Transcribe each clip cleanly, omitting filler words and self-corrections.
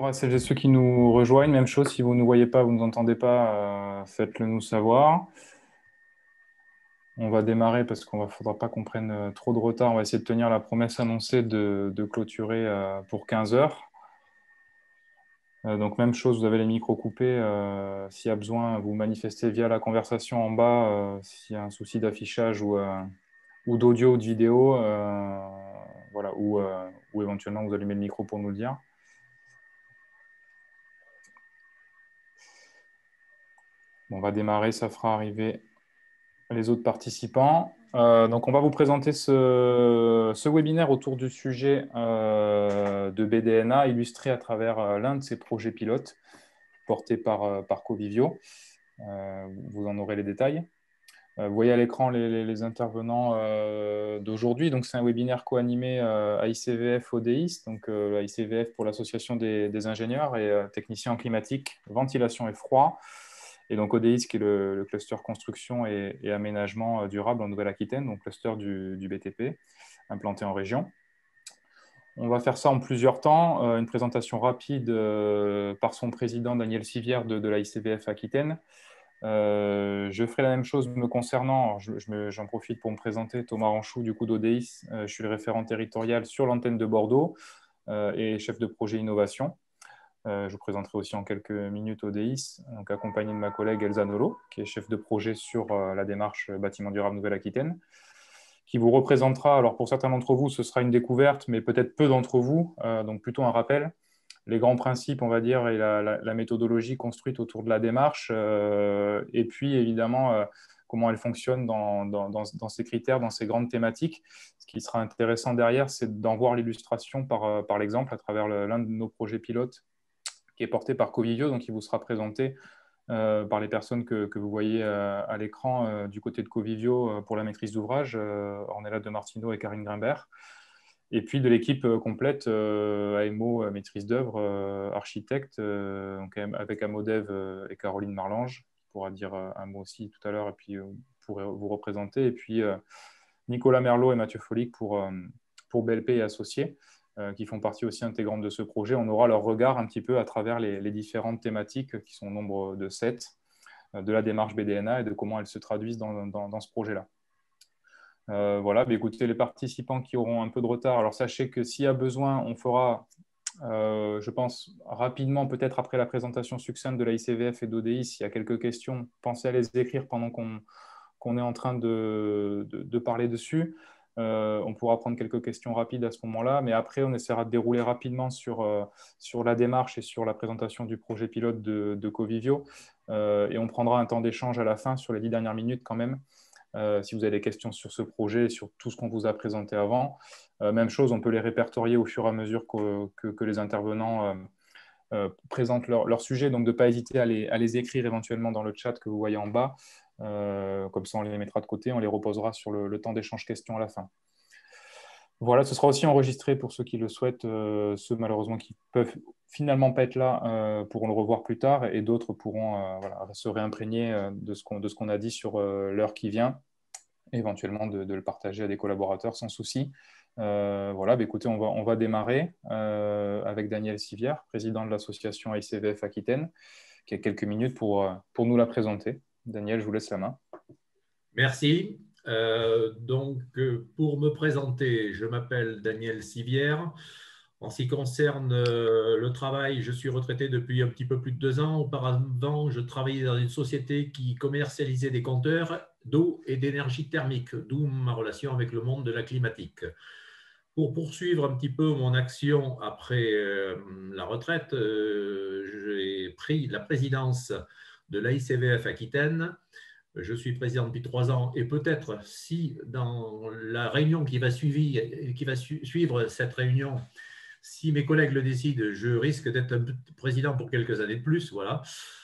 Bonjour à celles et ceux qui nous rejoignent. Même chose, si vous ne nous voyez pas, vous ne nous entendez pas, faites-le nous savoir. On va démarrer parce qu'il ne faudra pas qu'on prenne trop de retard. On va essayer de tenir la promesse annoncée de clôturer pour 15 heures. Donc même chose, vous avez les micros coupés. S'il y a besoin, vous manifestez via la conversation en bas. S'il y a un souci d'affichage ou d'audio ou de vidéo, voilà, ou éventuellement vous allumez le micro pour nous le dire. On va démarrer, ça fera arriver les autres participants. Donc, on va vous présenter ce webinaire autour du sujet de BDNA, illustré à travers l'un de ces projets pilotes portés par Covivio. Vous en aurez les détails. Vous voyez à l'écran les intervenants d'aujourd'hui. Donc, c'est un webinaire co-animé AICVF ODIS, donc AICVF pour l'Association des ingénieurs et techniciens en climatique, ventilation et froid. Et donc ODIS, qui est le cluster construction et aménagement durable en Nouvelle-Aquitaine, donc cluster du BTP, implanté en région. On va faire ça en plusieurs temps. Une présentation rapide par son président Daniel Sivière de l'AICVF Aquitaine. Je ferai la même chose me concernant. J'en profite pour me présenter. Thomas Ranchou, du coup d'ODIS. Je suis le référent territorial sur l'antenne de Bordeaux et chef de projet innovation. Je vous présenterai aussi en quelques minutes ODIS, donc accompagné de ma collègue Elsa Nolo, qui est chef de projet sur la démarche bâtiment durable Nouvelle-Aquitaine, qui vous représentera. Alors pour certains d'entre vous, ce sera une découverte, mais peut-être peu d'entre vous, donc plutôt un rappel. Les grands principes, on va dire, et la méthodologie construite autour de la démarche, et puis évidemment comment elle fonctionne dans ces critères, dans ces grandes thématiques. Ce qui sera intéressant derrière, c'est d'en voir l'illustration par l'exemple à travers l'un de nos projets pilotes qui est porté par Covivio, donc il vous sera présenté par les personnes que vous voyez à l'écran du côté de Covivio pour la maîtrise d'ouvrage, Ornella de Martino et Karine Grimbert. Et puis de l'équipe complète, AMO, maîtrise d'œuvre, architecte, donc avec Amodev et Caroline Marlange, qui pourra dire un mot aussi tout à l'heure, et puis pourrez vous représenter. Et puis Nicolas Merlot et Mathieu Folic pour BLP et Associés, qui font partie aussi intégrante de ce projet. On aura leur regard un petit peu à travers les différentes thématiques qui sont au nombre de 7 de la démarche BDNA et de comment elles se traduisent dans ce projet-là. Voilà, mais écoutez, les participants qui auront un peu de retard, alors sachez que s'il y a besoin, on fera, je pense, rapidement, peut-être après la présentation succincte de la ICVF et d'ODI, s'il y a quelques questions, pensez à les écrire pendant qu'on est en train de parler dessus. On pourra prendre quelques questions rapides à ce moment-là, mais après, on essaiera de dérouler rapidement sur la démarche et sur la présentation du projet pilote de Covivio. Et on prendra un temps d'échange à la fin sur les 10 dernières minutes quand même, si vous avez des questions sur ce projet, sur tout ce qu'on vous a présenté avant. Même chose, on peut les répertorier au fur et à mesure que les intervenants présentent leur sujet, donc de ne pas hésiter à les écrire éventuellement dans le chat que vous voyez en bas. Comme ça, on les mettra de côté, on les reposera sur le temps d'échange questions à la fin. Voilà, ce sera aussi enregistré pour ceux qui le souhaitent, ceux malheureusement qui peuvent finalement pas être là pourront le revoir plus tard, et d'autres pourront voilà, se réimprégner de ce qu'on a dit sur l'heure qui vient, et éventuellement de le partager à des collaborateurs sans souci. Voilà, bah, écoutez, on va démarrer avec Daniel Sivière, président de l'association ICVF Aquitaine, qui a quelques minutes pour nous la présenter. Daniel, je vous laisse la main. Merci. Pour me présenter, je m'appelle Daniel Sivière. En ce qui concerne le travail, je suis retraité depuis un petit peu plus de 2 ans. Auparavant, je travaillais dans une société qui commercialisait des compteurs d'eau et d'énergie thermique, d'où ma relation avec le monde de la climatique. Pour poursuivre un petit peu mon action après la retraite, j'ai pris la présidence de l'AICVF Aquitaine. Je suis président depuis 3 ans, et peut-être si dans la réunion qui va suivre cette réunion, si mes collègues le décident, je risque d'être président pour quelques années de plus. Voilà.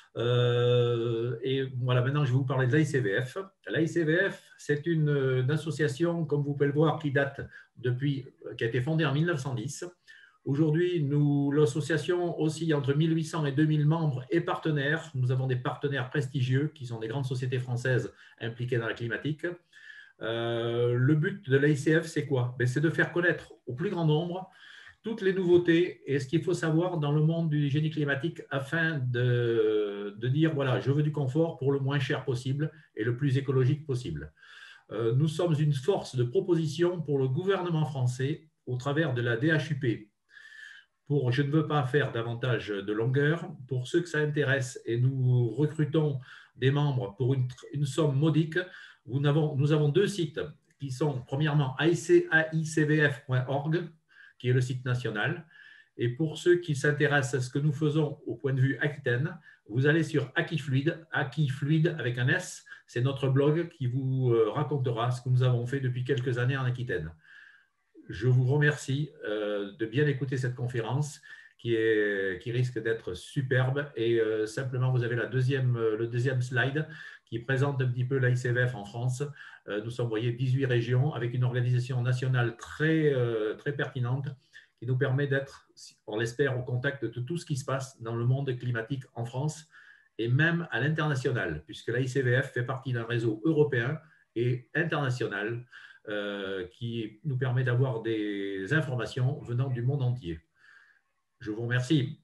Et voilà, maintenant je vais vous parler de l'AICVF. L'AICVF, c'est une association, comme vous pouvez le voir, qui a été fondée en 1910. Aujourd'hui, l'association oscille entre 1800 et 2000 membres et partenaires. Nous avons des partenaires prestigieux qui sont des grandes sociétés françaises impliquées dans la climatique. Le but de l'AICF, c'est quoi? C'est de faire connaître au plus grand nombre toutes les nouveautés et ce qu'il faut savoir dans le monde du génie climatique afin de dire, voilà, je veux du confort pour le moins cher possible et le plus écologique possible. Nous sommes une force de proposition pour le gouvernement français au travers de la DHUP. Je ne veux pas faire davantage de longueur. Pour ceux que ça intéresse, et nous recrutons des membres pour une somme modique, nous avons deux sites qui sont premièrement aicvf.org, qui est le site national. Et pour ceux qui s'intéressent à ce que nous faisons au point de vue Aquitaine, vous allez sur Aquifluide, Aquifluide avec un S, c'est notre blog qui vous racontera ce que nous avons fait depuis quelques années en Aquitaine. Je vous remercie de bien écouter cette conférence qui risque d'être superbe. Et simplement, vous avez le deuxième slide qui présente un petit peu l'AICVF en France. Nous sommes, vous voyez, 18 régions avec une organisation nationale très pertinente qui nous permet d'être, on l'espère, au contact de tout ce qui se passe dans le monde climatique en France et même à l'international, puisque l'AICVF fait partie d'un réseau européen et international qui nous permet d'avoir des informations venant du monde entier. Je vous remercie.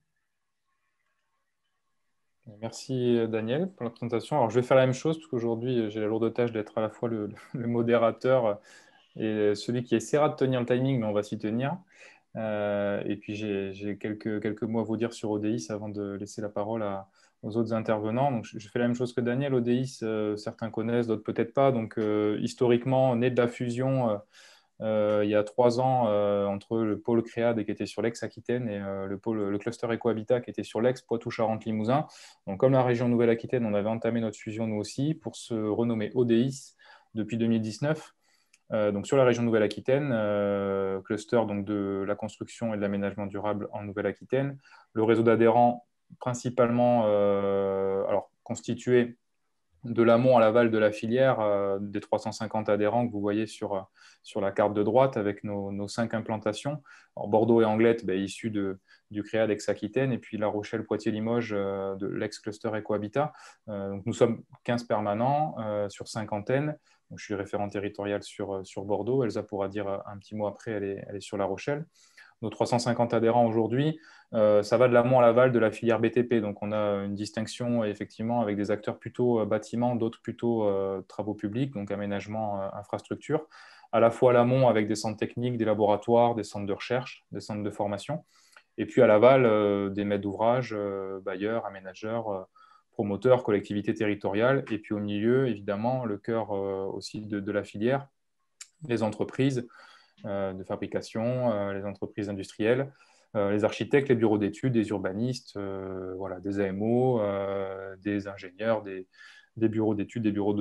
Merci Daniel pour la présentation. Alors je vais faire la même chose parce qu'aujourd'hui j'ai la lourde tâche d'être à la fois le modérateur et celui qui essaiera de tenir le timing, mais on va s'y tenir. Et puis j'ai quelques mots à vous dire sur ODIS avant de laisser la parole aux autres intervenants. Donc je fais la même chose que Daniel. ODIS, certains connaissent, d'autres peut-être pas. Donc historiquement, né de la fusion il y a 3 ans entre le pôle CREAD qui était sur l'ex-Aquitaine et le cluster Ecohabitat qui était sur l'ex-Poitou-Charentes-Limousin. Donc comme la région Nouvelle-Aquitaine, on avait entamé notre fusion nous aussi pour se renommer ODIS depuis 2019. Donc sur la région Nouvelle-Aquitaine, cluster donc de la construction et de l'aménagement durable en Nouvelle-Aquitaine. Le réseau d'adhérents principalement alors, constitué de l'amont à l'aval de la filière, des 350 adhérents que vous voyez sur la carte de droite avec nos 5 implantations. Alors, Bordeaux et Anglette, issus du CREAD ex-Aquitaine, et puis La Rochelle, Poitiers, Limoges, de l'ex-cluster Ecohabitat. Donc, nous sommes 15 permanents sur 5 antennes. Donc, je suis référent territorial sur Bordeaux. Elsa pourra dire un petit mot après, elle est sur La Rochelle. Nos 350 adhérents aujourd'hui, ça va de l'amont à l'aval de la filière BTP. Donc, on a une distinction effectivement avec des acteurs plutôt bâtiments, d'autres plutôt travaux publics, donc aménagement, infrastructure. À la fois à l'amont avec des centres techniques, des laboratoires, des centres de recherche, des centres de formation. Et puis à l'aval, des maîtres d'ouvrage, bailleurs, aménageurs, promoteurs, collectivités territoriales. Et puis au milieu, évidemment, le cœur aussi de la filière, les entreprises de fabrication, les entreprises industrielles, les architectes, les bureaux d'études, des urbanistes, voilà, des AMO, des ingénieurs, des bureaux d'études,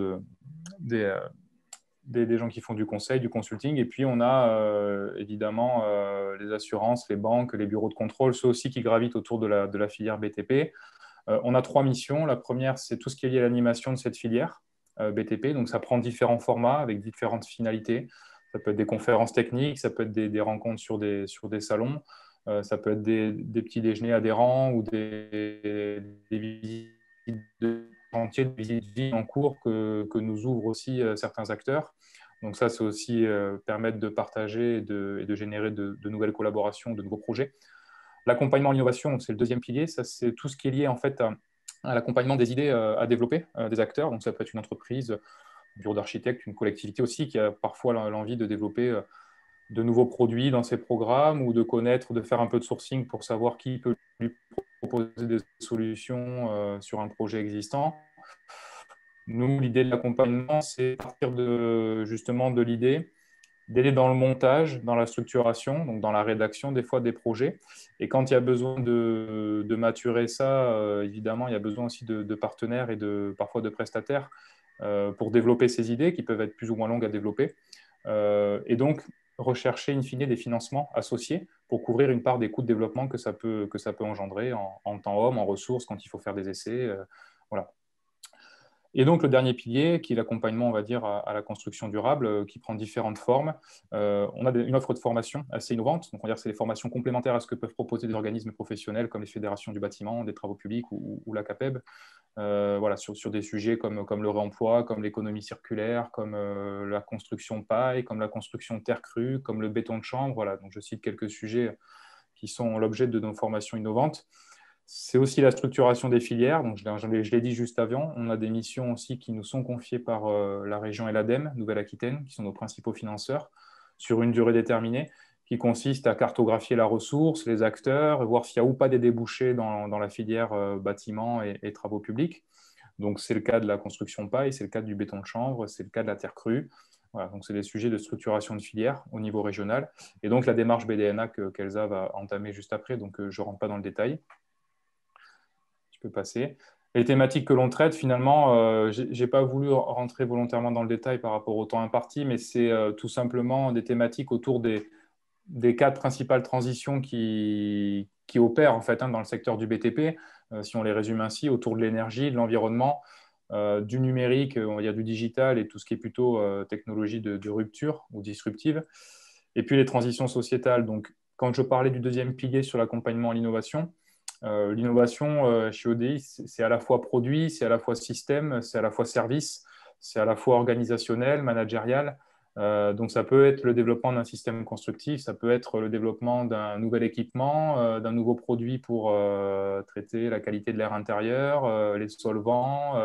des gens qui font du conseil, du consulting. Et puis, on a évidemment les assurances, les banques, les bureaux de contrôle, ceux aussi qui gravitent autour de la filière BTP. On a 3 missions. La première, c'est tout ce qui est lié à l'animation de cette filière BTP. Donc, ça prend différents formats avec différentes finalités. Ça peut être des conférences techniques, ça peut être des rencontres sur des salons, ça peut être des petits déjeuners adhérents ou des visites de chantier, des visites de vie en cours que nous ouvrent aussi certains acteurs. Donc ça, c'est aussi permettre de partager et de générer de nouvelles collaborations, de nouveaux projets. L'accompagnement à l'innovation, c'est le deuxième pilier. Ça, c'est tout ce qui est lié en fait à l'accompagnement des idées à développer des acteurs. Donc ça peut être une entreprise, un bureau d'architecte, une collectivité aussi qui a parfois l'envie de développer de nouveaux produits dans ses programmes ou de connaître, de faire un peu de sourcing pour savoir qui peut lui proposer des solutions sur un projet existant. Nous, l'idée de l'accompagnement, c'est partir justement de l'idée, d'aider dans le montage, dans la structuration, donc dans la rédaction des fois des projets. Et quand il y a besoin de maturer ça, évidemment, il y a besoin aussi de partenaires et parfois de prestataires pour développer ces idées qui peuvent être plus ou moins longues à développer. Et donc, rechercher in fine des financements associés pour couvrir une part des coûts de développement que ça peut engendrer en temps homme, en ressources, quand il faut faire des essais. Voilà. Et donc, le dernier pilier, qui est l'accompagnement, on va dire, à la construction durable, qui prend différentes formes. On a une offre de formation assez innovante. Donc, on va dire que c'est des formations complémentaires à ce que peuvent proposer des organismes professionnels comme les fédérations du bâtiment, des travaux publics ou la CAPEB. Voilà, sur des sujets comme le réemploi, comme l'économie circulaire, comme la construction paille, comme la construction terre crue, comme le béton de chanvre. Voilà, donc je cite quelques sujets qui sont l'objet de nos formations innovantes. C'est aussi la structuration des filières. Donc, je l'ai dit juste avant, on a des missions aussi qui nous sont confiées par la région et l'ADEME, Nouvelle-Aquitaine, qui sont nos principaux financeurs, sur une durée déterminée, qui consiste à cartographier la ressource, les acteurs, voir s'il y a ou pas des débouchés dans la filière bâtiment et travaux publics. Donc, c'est le cas de la construction paille, c'est le cas du béton de chanvre, c'est le cas de la terre crue. Voilà, donc c'est des sujets de structuration de filière au niveau régional. Et donc, la démarche BDNA qu'Elsa va entamer juste après, donc je ne rentre pas dans le détail. Passer. Les thématiques que l'on traite, finalement, je n'ai pas voulu rentrer volontairement dans le détail par rapport au temps imparti, mais c'est tout simplement des thématiques autour des quatre principales transitions qui opèrent en fait, dans le secteur du BTP, si on les résume ainsi, autour de l'énergie, de l'environnement, du numérique, on va dire du digital et tout ce qui est plutôt technologie de rupture ou disruptive. Et puis les transitions sociétales. Donc, quand je parlais du deuxième pilier sur l'accompagnement à l'innovation, l'innovation chez ODI, c'est à la fois produit, c'est à la fois système, c'est à la fois service, c'est à la fois organisationnel, managérial. Donc, ça peut être le développement d'un système constructif, ça peut être le développement d'un nouvel équipement, d'un nouveau produit pour traiter la qualité de l'air intérieur, les solvants,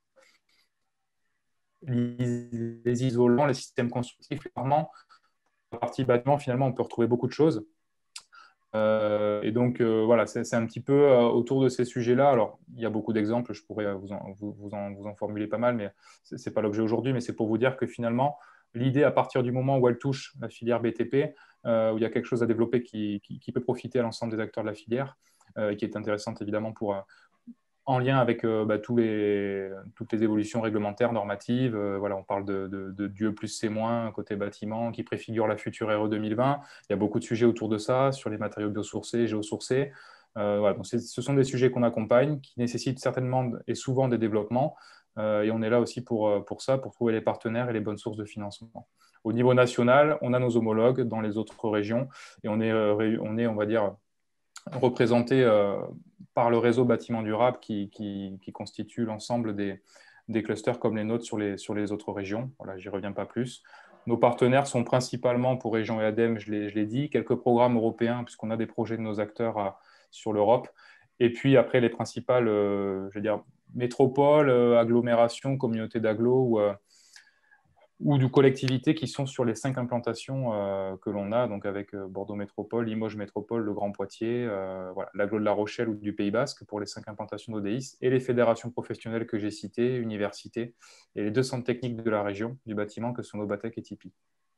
les isolants, les systèmes constructifs. Clairement, la partie bâtiment, finalement, on peut retrouver beaucoup de choses. Et donc, voilà, c'est un petit peu autour de ces sujets-là. Alors, il y a beaucoup d'exemples, je pourrais vous en formuler pas mal, mais ce n'est pas l'objet aujourd'hui, mais c'est pour vous dire que finalement, l'idée, à partir du moment où elle touche la filière BTP, où il y a quelque chose à développer qui peut profiter à l'ensemble des acteurs de la filière, qui est intéressante évidemment en lien avec toutes les évolutions réglementaires, normatives. Voilà, on parle de Dieu plus C- côté bâtiment, qui préfigure la future RE 2020. Il y a beaucoup de sujets autour de ça, sur les matériaux biosourcés, géosourcés. Voilà, donc ce sont des sujets qu'on accompagne, qui nécessitent certainement et souvent des développements. Et on est là aussi pour ça, pour trouver les partenaires et les bonnes sources de financement. Au niveau national, on a nos homologues dans les autres régions et on est on va dire, représenté par le réseau bâtiment durable qui constitue l'ensemble des clusters comme les nôtres sur les autres régions. Voilà, j'y reviens pas plus. Nos partenaires sont principalement pour Région et ADEME, je l'ai dit, quelques programmes européens, puisqu'on a des projets de nos acteurs sur l'Europe. Et puis après, les principales je veux dire, métropoles, agglomérations, communautés d'agglos ou de collectivités qui sont sur les 5 implantations que l'on a, donc avec Bordeaux Métropole, Limoges Métropole, le Grand Poitiers, voilà, l'agglo de La Rochelle ou du Pays Basque pour les 5 implantations d'ODIS, et les fédérations professionnelles que j'ai citées, universités, et les 2 centres techniques de la région du bâtiment que sont Nobatec et Tipeee.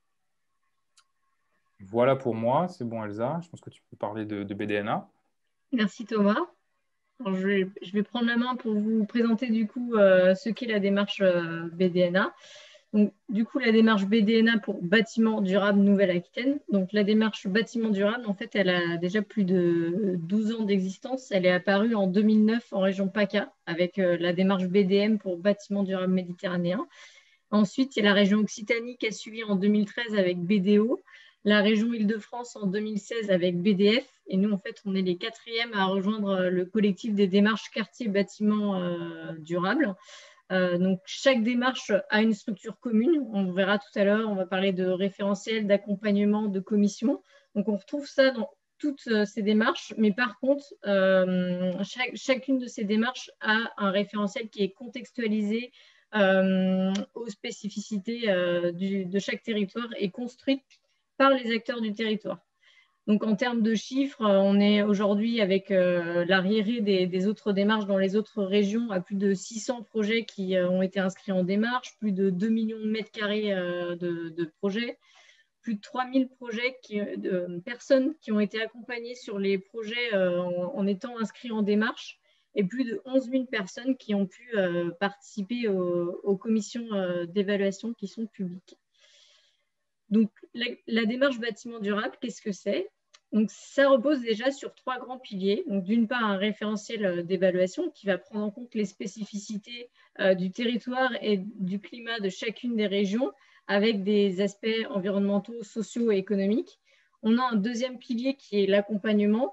Voilà pour moi, c'est bon Elsa, je pense que tu peux parler de BDNA. Merci Thomas. Alors, je vais prendre la main pour vous présenter du coup ce qu'est la démarche BDNA. Donc, du coup, la démarche BDNA pour bâtiment durable Nouvelle-Aquitaine. Donc, la démarche bâtiment durable, en fait, elle a déjà plus de 12 ans d'existence. Elle est apparue en 2009 en région PACA avec la démarche BDM pour bâtiment durable méditerranéen. Ensuite, il y a la région Occitanie qui a suivi en 2013 avec BDO, la région Île-de-France en 2016 avec BDF. Et nous, en fait, on est les 4e à rejoindre le collectif des démarches quartier bâtiment durable. Donc, chaque démarche a une structure commune. On verra tout à l'heure, on va parler de référentiel, d'accompagnement, de commission. Donc, on retrouve ça dans toutes ces démarches. Mais par contre, chacune de ces démarches a un référentiel qui est contextualisé aux spécificités de chaque territoire et construite par les acteurs du territoire. Donc, en termes de chiffres, on est aujourd'hui avec l'arriéré des autres démarches dans les autres régions à plus de 600 projets qui ont été inscrits en démarche, plus de 2 millions de mètres carrés de projets, plus de 3000 personnes qui ont été accompagnées sur les projets en étant inscrits en démarche et plus de 11 000 personnes qui ont pu participer aux commissions d'évaluation qui sont publiques. Donc, la démarche bâtiment durable, qu'est-ce que c'est ? Donc, ça repose déjà sur 3 grands piliers. Donc, d'une part, un référentiel d'évaluation qui va prendre en compte les spécificités du territoire et du climat de chacune des régions avec des aspects environnementaux, sociaux et économiques. On a un deuxième pilier qui est l'accompagnement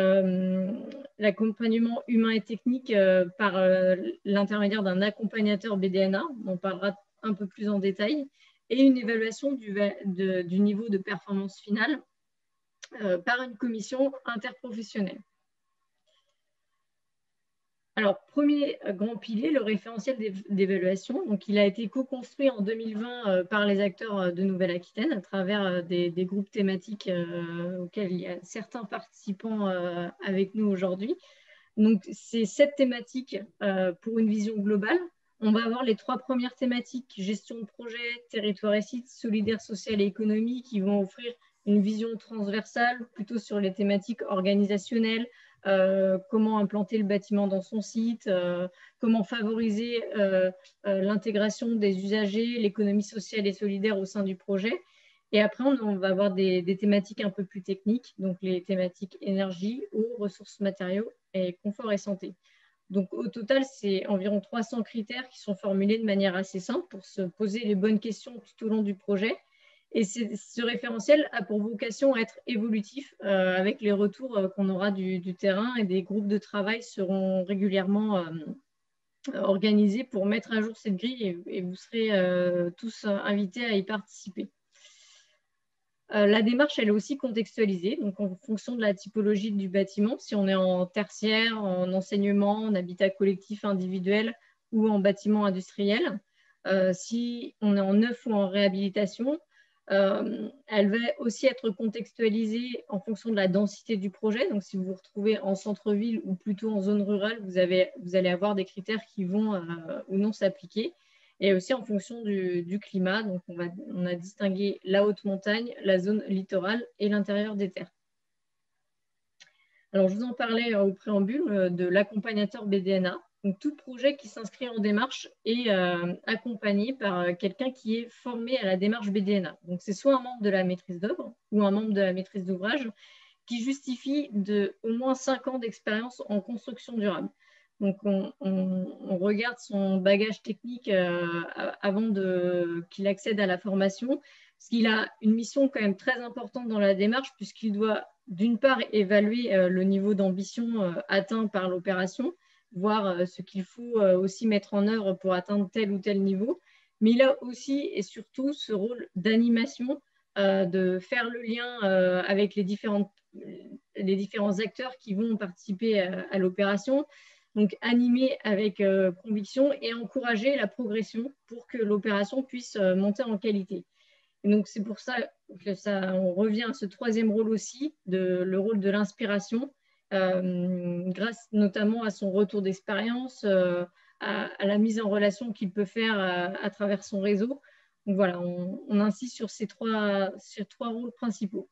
humain et technique par l'intermédiaire d'un accompagnateur BDNA. On parlera un peu plus en détail. Et une évaluation du niveau de performance finale par une commission interprofessionnelle. Alors, premier grand pilier, le référentiel d'évaluation. Donc, il a été co-construit en 2020 par les acteurs de Nouvelle-Aquitaine à travers des groupes thématiques auxquels il y a certains participants avec nous aujourd'hui. Donc, c'est 7 thématiques pour une vision globale. On va avoir les 3 premières thématiques, gestion de projet, territoire et site, solidaire, social et économie, qui vont offrir une vision transversale, plutôt sur les thématiques organisationnelles, comment implanter le bâtiment dans son site, comment favoriser l'intégration des usagers, l'économie sociale et solidaire au sein du projet. Et après, on va avoir des thématiques un peu plus techniques, donc les thématiques énergie, eau, ressources matériaux et confort et santé. Donc, au total, c'est environ 300 critères qui sont formulés de manière assez simple pour se poser les bonnes questions tout au long du projet. Et ce référentiel a pour vocation à être évolutif avec les retours qu'on aura du terrain, et des groupes de travail seront régulièrement organisés pour mettre à jour cette grille, et vous serez tous invités à y participer. La démarche, elle est aussi contextualisée, donc en fonction de la typologie du bâtiment, si on est en tertiaire, en enseignement, en habitat collectif individuel ou en bâtiment industriel. Si on est en neuf ou en réhabilitation, elle va aussi être contextualisée en fonction de la densité du projet. Donc, si vous vous retrouvez en centre-ville ou plutôt en zone rurale, vous allez avoir des critères qui vont ou non s'appliquer. Et aussi en fonction du climat. Donc, on a distingué la haute montagne, la zone littorale et l'intérieur des terres. Alors, je vous en parlais au préambule de l'accompagnateur BDNA. Donc, tout projet qui s'inscrit en démarche est accompagné par quelqu'un qui est formé à la démarche BDNA. Donc, c'est soit un membre de la maîtrise d'œuvre ou un membre de la maîtrise d'ouvrage qui justifie d'au moins 5 ans d'expérience en construction durable. Donc, on regarde son bagage technique avant qu'il accède à la formation, parce qu'il a une mission quand même très importante dans la démarche, puisqu'il doit d'une part évaluer le niveau d'ambition atteint par l'opération, voir ce qu'il faut aussi mettre en œuvre pour atteindre tel ou tel niveau, mais il a aussi et surtout ce rôle d'animation, de faire le lien avec les différents acteurs qui vont participer à l'opération. Donc, animer avec conviction et encourager la progression pour que l'opération puisse monter en qualité. Et donc, c'est pour ça que on revient à ce troisième rôle aussi, le rôle de l'inspiration, grâce notamment à son retour d'expérience, à la mise en relation qu'il peut faire à travers son réseau. Donc voilà, on insiste sur ces trois rôles principaux.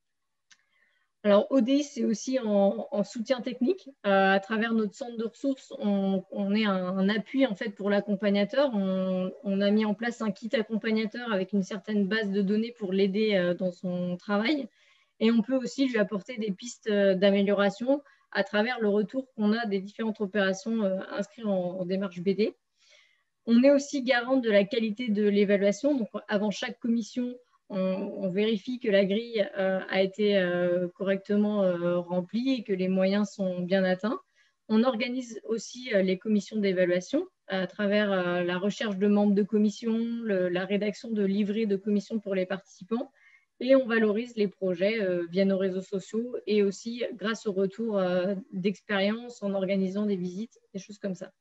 Alors, ODI, c'est aussi en soutien technique. À travers notre centre de ressources, on est un appui en fait pour l'accompagnateur. On a mis en place un kit accompagnateur avec une certaine base de données pour l'aider dans son travail. Et on peut aussi lui apporter des pistes d'amélioration à travers le retour qu'on a des différentes opérations inscrites en démarche BD. On est aussi garant de la qualité de l'évaluation. Donc, avant chaque commission, on vérifie que la grille a été correctement remplie et que les moyens sont bien atteints. On organise aussi les commissions d'évaluation à travers la recherche de membres de commission, la rédaction de livrets de commission pour les participants, et on valorise les projets via nos réseaux sociaux et aussi grâce au retour d'expérience en organisant des visites, des choses comme ça.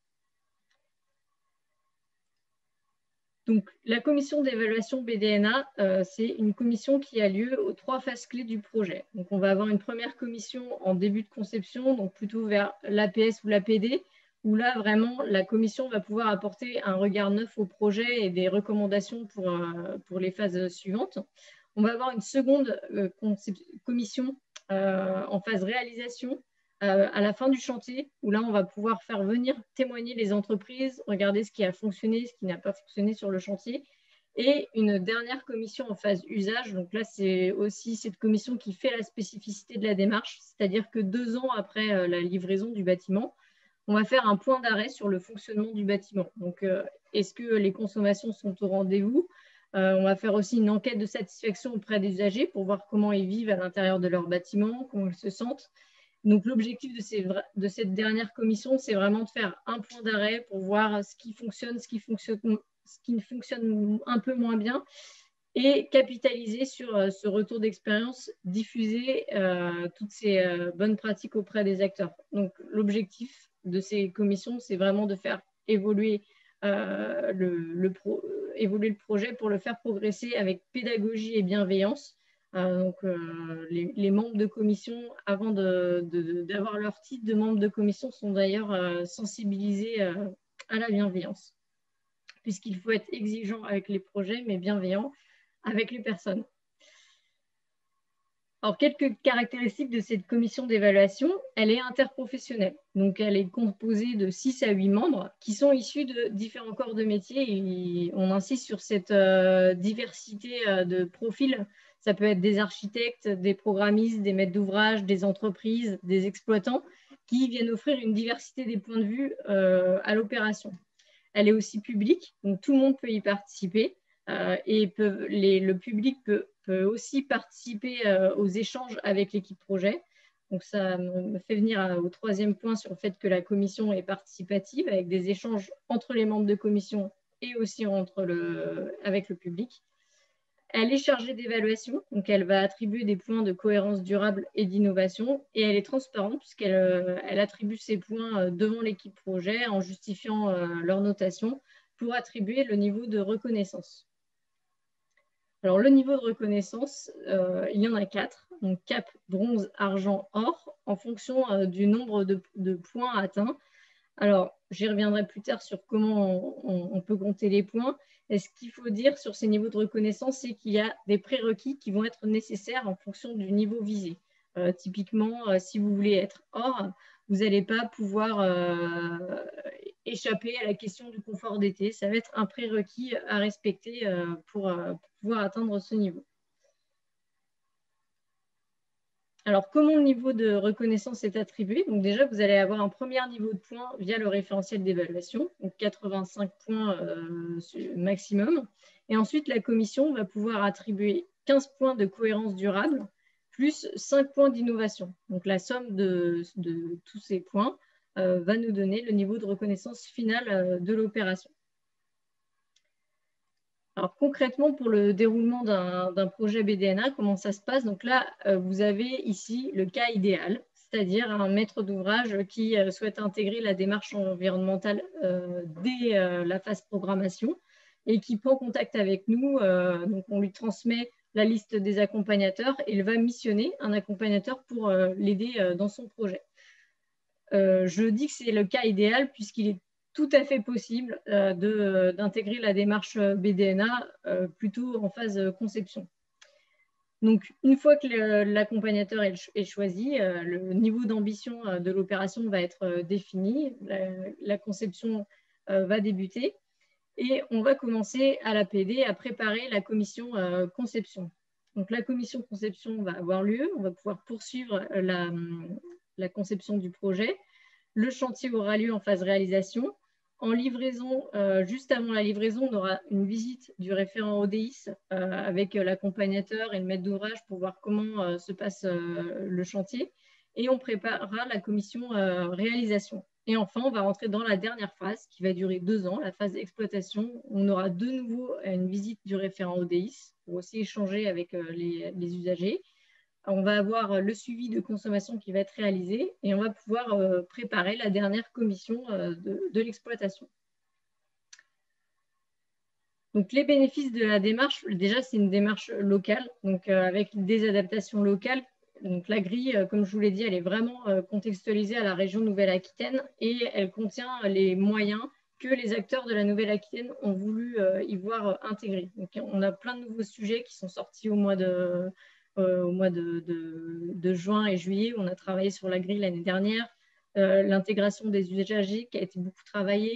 Donc, la commission d'évaluation BDNA, c'est une commission qui a lieu aux 3 phases clés du projet. Donc, on va avoir une première commission en début de conception, donc plutôt vers l'APS ou l'APD, où là, vraiment, la commission va pouvoir apporter un regard neuf au projet et des recommandations pour les phases suivantes. On va avoir une seconde commission en phase réalisation, à la fin du chantier, où là, on va pouvoir faire venir témoigner les entreprises, regarder ce qui a fonctionné, ce qui n'a pas fonctionné sur le chantier. Et une dernière commission en phase usage. Donc là, c'est aussi cette commission qui fait la spécificité de la démarche, c'est-à-dire que 2 ans après la livraison du bâtiment, on va faire un point d'arrêt sur le fonctionnement du bâtiment. Donc, est-ce que les consommations sont au rendez-vous? On va faire aussi une enquête de satisfaction auprès des usagers pour voir comment ils vivent à l'intérieur de leur bâtiment, comment ils se sentent. Donc, l'objectif de cette dernière commission, c'est vraiment de faire un point d'arrêt pour voir ce qui fonctionne, ce qui ne fonctionne un peu moins bien et capitaliser sur ce retour d'expérience, diffuser toutes ces bonnes pratiques auprès des acteurs. Donc, l'objectif de ces commissions, c'est vraiment de faire évoluer le projet pour le faire progresser avec pédagogie et bienveillance. Les membres de commission, avant d'avoir leur titre de membre de commission, sont d'ailleurs sensibilisés à la bienveillance, puisqu'il faut être exigeant avec les projets, mais bienveillant avec les personnes. Alors, quelques caractéristiques de cette commission d'évaluation, elle est interprofessionnelle. Donc, elle est composée de 6 à 8 membres qui sont issus de différents corps de métier. Et on insiste sur cette diversité de profils. Ça peut être des architectes, des programmistes, des maîtres d'ouvrage, des entreprises, des exploitants qui viennent offrir une diversité des points de vue à l'opération. Elle est aussi publique, donc tout le monde peut y participer. Et le public peut aussi participer aux échanges avec l'équipe projet. Donc, ça me fait venir au 3e point sur le fait que la commission est participative avec des échanges entre les membres de commission et aussi avec le public. Elle est chargée d'évaluation, donc elle va attribuer des points de cohérence durable et d'innovation, et elle est transparente puisqu'elle attribue ces points devant l'équipe projet en justifiant leur notation pour attribuer le niveau de reconnaissance. Alors, le niveau de reconnaissance, il y en a 4, donc cap, bronze, argent, or, en fonction du nombre de points atteints. Alors, j'y reviendrai plus tard sur comment on peut compter les points. Et ce qu'il faut dire sur ces niveaux de reconnaissance, c'est qu'il y a des prérequis qui vont être nécessaires en fonction du niveau visé. Typiquement, si vous voulez être or, vous n'allez pas pouvoir échapper à la question du confort d'été. Ça va être un prérequis à respecter pour pouvoir atteindre ce niveau. Alors, comment le niveau de reconnaissance est attribué? Donc déjà, vous allez avoir un premier niveau de points via le référentiel d'évaluation, donc 85 points maximum. Et ensuite, la commission va pouvoir attribuer 15 points de cohérence durable, plus 5 points d'innovation. Donc la somme de tous ces points va nous donner le niveau de reconnaissance final de l'opération. Alors concrètement, pour le déroulement d'un projet BDNA, comment ça se passe? Donc là, vous avez ici le cas idéal, c'est-à-dire un maître d'ouvrage qui souhaite intégrer la démarche environnementale dès la phase programmation et qui prend contact avec nous. Donc on lui transmet la liste des accompagnateurs et il va missionner un accompagnateur pour l'aider dans son projet. Je dis que c'est le cas idéal puisqu'il est tout à fait possible d'intégrer la démarche BDNA plutôt en phase conception. Donc, une fois que l'accompagnateur est choisi, le niveau d'ambition de l'opération va être défini, la conception va débuter et on va commencer à l'APD à préparer la commission conception. Donc, la commission conception va avoir lieu, on va pouvoir poursuivre la conception du projet. Le chantier aura lieu en phase réalisation. En livraison, juste avant la livraison, on aura une visite du référent ODIS avec l'accompagnateur et le maître d'ouvrage pour voir comment se passe le chantier. Et on préparera la commission réalisation. Et enfin, on va rentrer dans la dernière phase qui va durer 2 ans, la phase d'exploitation. On aura de nouveau une visite du référent ODIS pour aussi échanger avec les usagers. On va avoir le suivi de consommation qui va être réalisé et on va pouvoir préparer la dernière commission de l'exploitation. Donc, les bénéfices de la démarche, déjà, c'est une démarche locale, donc avec des adaptations locales. Donc, la grille, comme je vous l'ai dit, elle est vraiment contextualisée à la région Nouvelle-Aquitaine et elle contient les moyens que les acteurs de la Nouvelle-Aquitaine ont voulu y voir intégrés. Donc, on a plein de nouveaux sujets qui sont sortis au mois de juin et juillet. On a travaillé sur la grille l'année dernière, l'intégration des usagers qui a été beaucoup travaillée,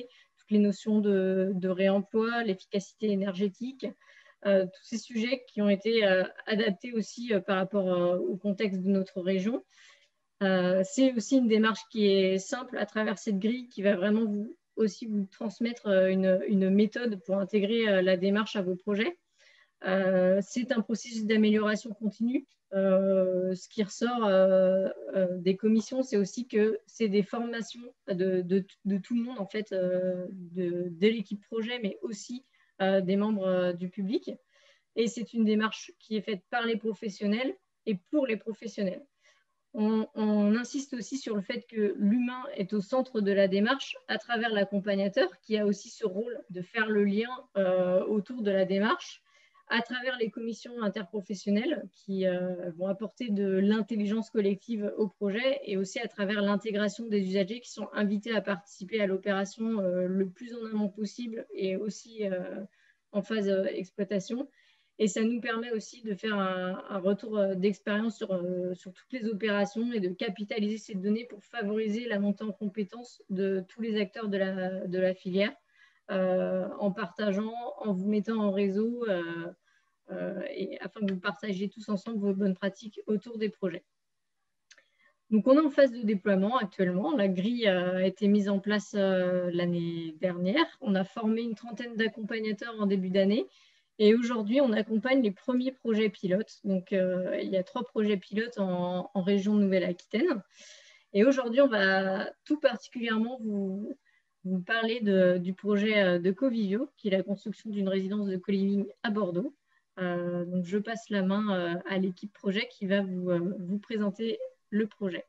toutes les notions de réemploi, l'efficacité énergétique, tous ces sujets qui ont été adaptés aussi par rapport au contexte de notre région. C'est aussi une démarche qui est simple à travers cette grille qui va vraiment vous transmettre une méthode pour intégrer la démarche à vos projets. C'est un processus d'amélioration continue. Ce qui ressort des commissions, c'est aussi que c'est des formations de tout le monde, en fait, de l'équipe projet, mais aussi des membres du public. Et c'est une démarche qui est faite par les professionnels et pour les professionnels. On insiste aussi sur le fait que l'humain est au centre de la démarche à travers l'accompagnateur qui a aussi ce rôle de faire le lien autour de la démarche à travers les commissions interprofessionnelles qui vont apporter de l'intelligence collective au projet et aussi à travers l'intégration des usagers qui sont invités à participer à l'opération le plus en amont possible et aussi en phase exploitation. Et ça nous permet aussi de faire un retour d'expérience sur toutes les opérations et de capitaliser ces données pour favoriser la montée en compétences de tous les acteurs de la filière en partageant, en vous mettant en réseau et afin que vous partagiez tous ensemble vos bonnes pratiques autour des projets. Donc, on est en phase de déploiement actuellement. La grille a été mise en place l'année dernière. On a formé une trentaine d'accompagnateurs en début d'année. Et aujourd'hui, on accompagne les premiers projets pilotes. Donc, il y a 3 projets pilotes en région Nouvelle-Aquitaine. Et aujourd'hui, on va tout particulièrement vous parler du projet de Covivio, qui est la construction d'une résidence de co-living à Bordeaux. Donc, je passe la main à l'équipe projet qui va vous présenter le projet.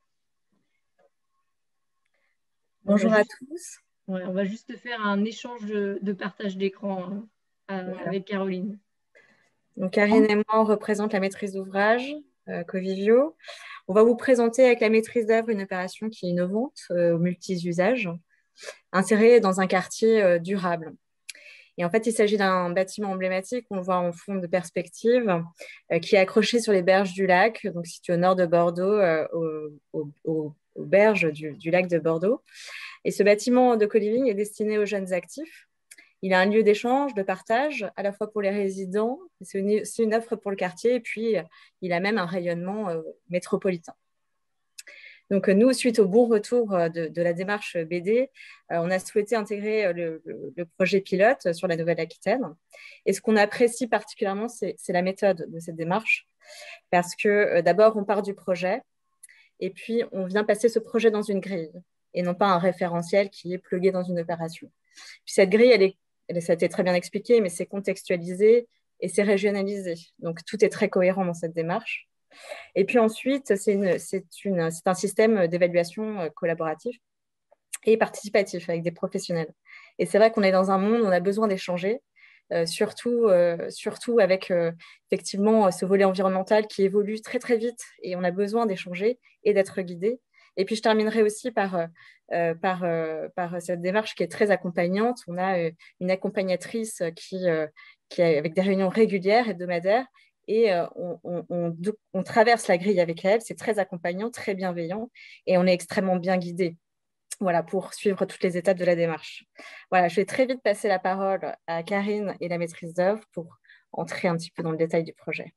Bonjour à tous. Ouais, on va juste faire un échange de partage d'écran avec Caroline. Donc, Karine et moi, on représente la maîtrise d'ouvrage, Covivio. On va vous présenter avec la maîtrise d'œuvre une opération qui est innovante, aux multi-usages, insérée dans un quartier durable. Et en fait, il s'agit d'un bâtiment emblématique, on le voit en fond de perspective, qui est accroché sur les berges du lac, donc situé au nord de Bordeaux, aux berges du lac de Bordeaux. Et ce bâtiment de co-living est destiné aux jeunes actifs. Il a un lieu d'échange, de partage, à la fois pour les résidents, c'est une offre pour le quartier, et puis il a même un rayonnement métropolitain. Donc, nous, suite au bon retour de la démarche BD, on a souhaité intégrer le projet pilote sur la Nouvelle-Aquitaine. Et ce qu'on apprécie particulièrement, c'est la méthode de cette démarche, parce que d'abord, on part du projet, et puis on vient passer ce projet dans une grille, et non pas un référentiel qui est plugué dans une opération. Puis cette grille, ça a été très bien expliqué, mais c'est contextualisé et c'est régionalisé. Donc, tout est très cohérent dans cette démarche. Et puis ensuite, c'est un système d'évaluation collaboratif et participatif avec des professionnels. Et c'est vrai qu'on est dans un monde où on a besoin d'échanger, surtout avec effectivement ce volet environnemental qui évolue très très vite et on a besoin d'échanger et d'être guidé. Et puis je terminerai aussi par cette démarche qui est très accompagnante. On a une accompagnatrice qui avec des réunions régulières, hebdomadaires, et on traverse la grille avec elle. C'est très accompagnant, très bienveillant, et on est extrêmement bien guidé. Voilà, pour suivre toutes les étapes de la démarche. Voilà, je vais très vite passer la parole à Karine et la maîtrise d'œuvre pour entrer un petit peu dans le détail du projet.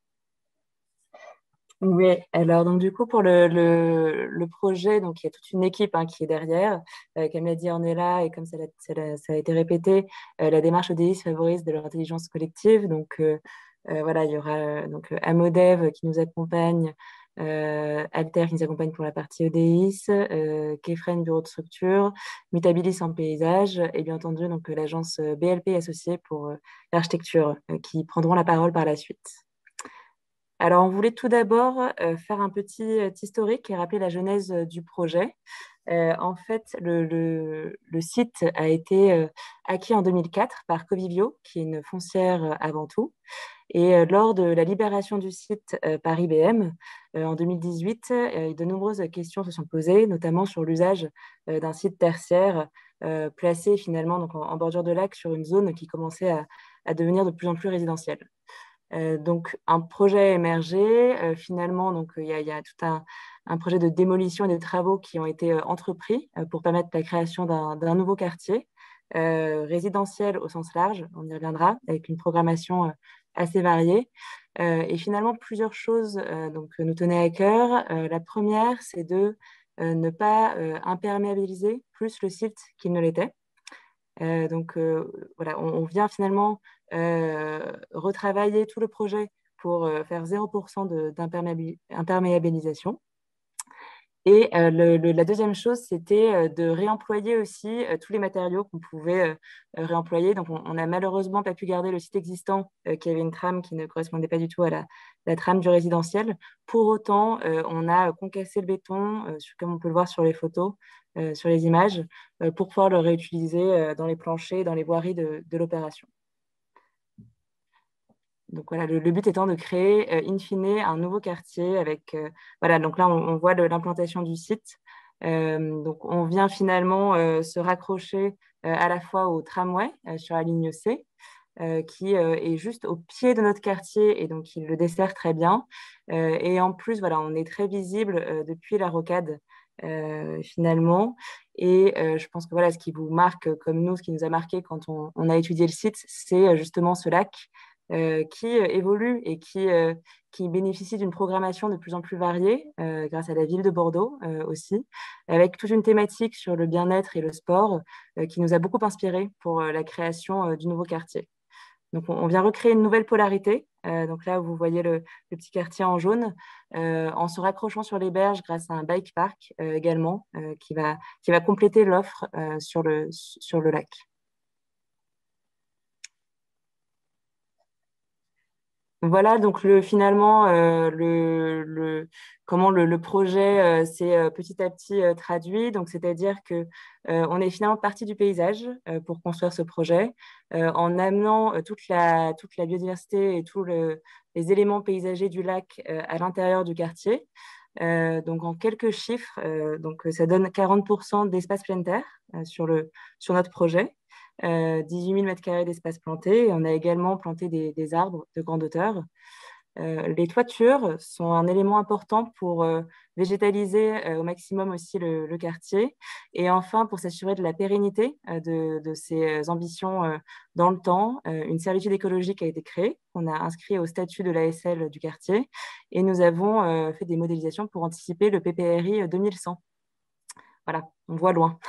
Oui, alors donc du coup pour le projet, donc il y a toute une équipe qui est derrière. Comme l'a dit Ornella et comme ça a été répété, la démarche ODI favorise de l'intelligence collective. Donc voilà, il y aura donc Amodev qui nous accompagne, Alter qui nous accompagne pour la partie ODIS, Kefren bureau de structure, Mutabilis en paysage et bien entendu donc l'agence BLP associée pour l'architecture qui prendront la parole par la suite. Alors, on voulait tout d'abord faire un petit historique et rappeler la genèse du projet. En fait, le site a été acquis en 2004 par Covivio, qui est une foncière avant tout. Et lors de la libération du site par IBM en 2018, de nombreuses questions se sont posées, notamment sur l'usage d'un site tertiaire placé finalement donc, en bordure de lac sur une zone qui commençait à devenir de plus en plus résidentielle. Donc, un projet a émergé. Finalement, donc, il y a tout un projet de démolition et de travaux qui ont été entrepris pour permettre la création d'un nouveau quartier résidentiel au sens large, on y reviendra, avec une programmation assez variée. Et finalement, plusieurs choses donc, nous tenaient à cœur. La première, c'est de ne pas imperméabiliser plus le site qu'il ne l'était. Donc voilà, on vient finalement retravailler tout le projet pour faire 0% d'imperméabilisation. Et la deuxième chose, c'était de réemployer aussi tous les matériaux qu'on pouvait réemployer. Donc, on n'a malheureusement pas pu garder le site existant qui avait une trame qui ne correspondait pas du tout à la trame du résidentiel. Pour autant, on a concassé le béton, comme on peut le voir sur les photos, sur les images, pour pouvoir le réutiliser dans les planchers, dans les voiries de l'opération. Donc voilà, le but étant de créer in fine un nouveau quartier avec voilà, donc là on voit l'implantation du site. Donc on vient finalement se raccrocher à la fois au tramway sur la ligne C qui est juste au pied de notre quartier et donc il le dessert très bien. Et en plus voilà, on est très visible depuis la rocade finalement. Et je pense que voilà, ce qui vous marque comme nous, ce qui nous a marqué quand on a étudié le site, c'est justement ce lac qui évolue et qui bénéficie d'une programmation de plus en plus variée grâce à la ville de Bordeaux aussi, avec toute une thématique sur le bien-être et le sport qui nous a beaucoup inspiré pour la création du nouveau quartier. Donc, on vient recréer une nouvelle polarité. Donc là, vous voyez le petit quartier en jaune, en se raccrochant sur les berges grâce à un bike park également, qui va compléter l'offre sur le lac. Voilà, donc finalement, comment le projet s'est petit à petit traduit. Donc, c'est-à-dire que on est finalement parti du paysage pour construire ce projet, en amenant toute la biodiversité et tous les éléments paysagers du lac à l'intérieur du quartier. Donc, en quelques chiffres, donc ça donne 40% d'espace plein terre sur notre projet. 18 000 m² d'espace planté. Et on a également planté des arbres de grande hauteur. Les toitures sont un élément important pour végétaliser au maximum aussi le quartier. Et enfin, pour s'assurer de la pérennité de ces ambitions dans le temps, une servitude écologique a été créée. On a inscrit au statut de l'ASL du quartier et nous avons fait des modélisations pour anticiper le PPRI 2100. Voilà, on voit loin.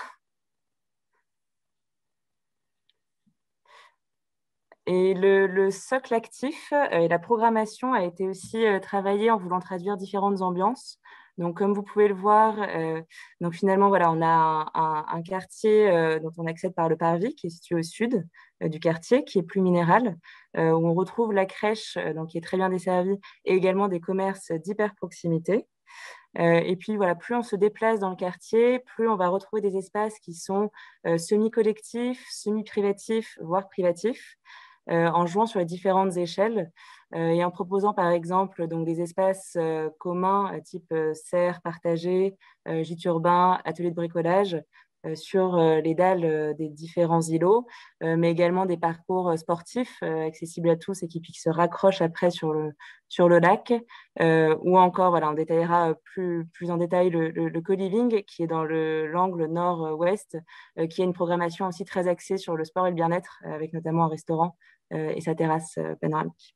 Et le socle actif et la programmation a été aussi travaillée en voulant traduire différentes ambiances. Donc, comme vous pouvez le voir, donc finalement, voilà, on a un quartier dont on accède par le parvis, qui est situé au sud du quartier, qui est plus minéral, où on retrouve la crèche, donc, qui est très bien desservie, et également des commerces d'hyper proximité. Et puis, voilà, plus on se déplace dans le quartier, plus on va retrouver des espaces qui sont semi-collectifs, semi-privatifs, voire privatifs. En jouant sur les différentes échelles et en proposant par exemple donc, des espaces communs type serre partagée, gîte urbain, atelier de bricolage sur les dalles des différents îlots, mais également des parcours sportifs accessibles à tous et qui se raccrochent après sur le lac, ou encore, voilà, on détaillera plus en détail le co-living qui est dans l'angle nord-ouest, qui a une programmation aussi très axée sur le sport et le bien-être, avec notamment un restaurant et sa terrasse panoramique.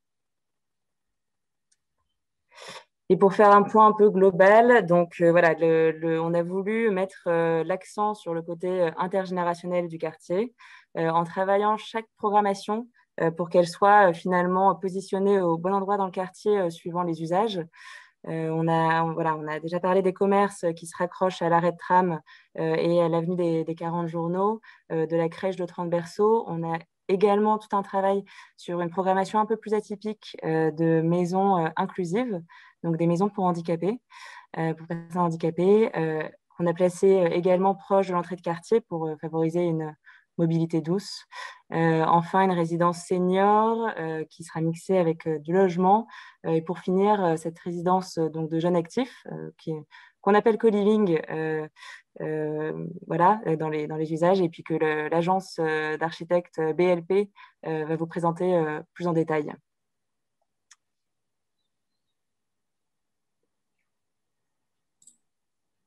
Et pour faire un point un peu global, donc voilà, on a voulu mettre l'accent sur le côté intergénérationnel du quartier, en travaillant chaque programmation pour qu'elle soit finalement positionnée au bon endroit dans le quartier suivant les usages. On a déjà parlé des commerces qui se raccrochent à l'arrêt de tram et à l'avenue des 40 journaux, de la crèche de 30 berceaux. On a également tout un travail sur une programmation un peu plus atypique de maisons inclusives, donc des maisons pour handicapés, pour personnes handicapées, qu'on a placé également proche de l'entrée de quartier pour favoriser une mobilité douce. Enfin, une résidence senior qui sera mixée avec du logement. Et pour finir, cette résidence donc, de jeunes actifs qu'on appelle co-living, voilà, dans les usages, et puis que l'agence d'architectes BLP va vous présenter plus en détail.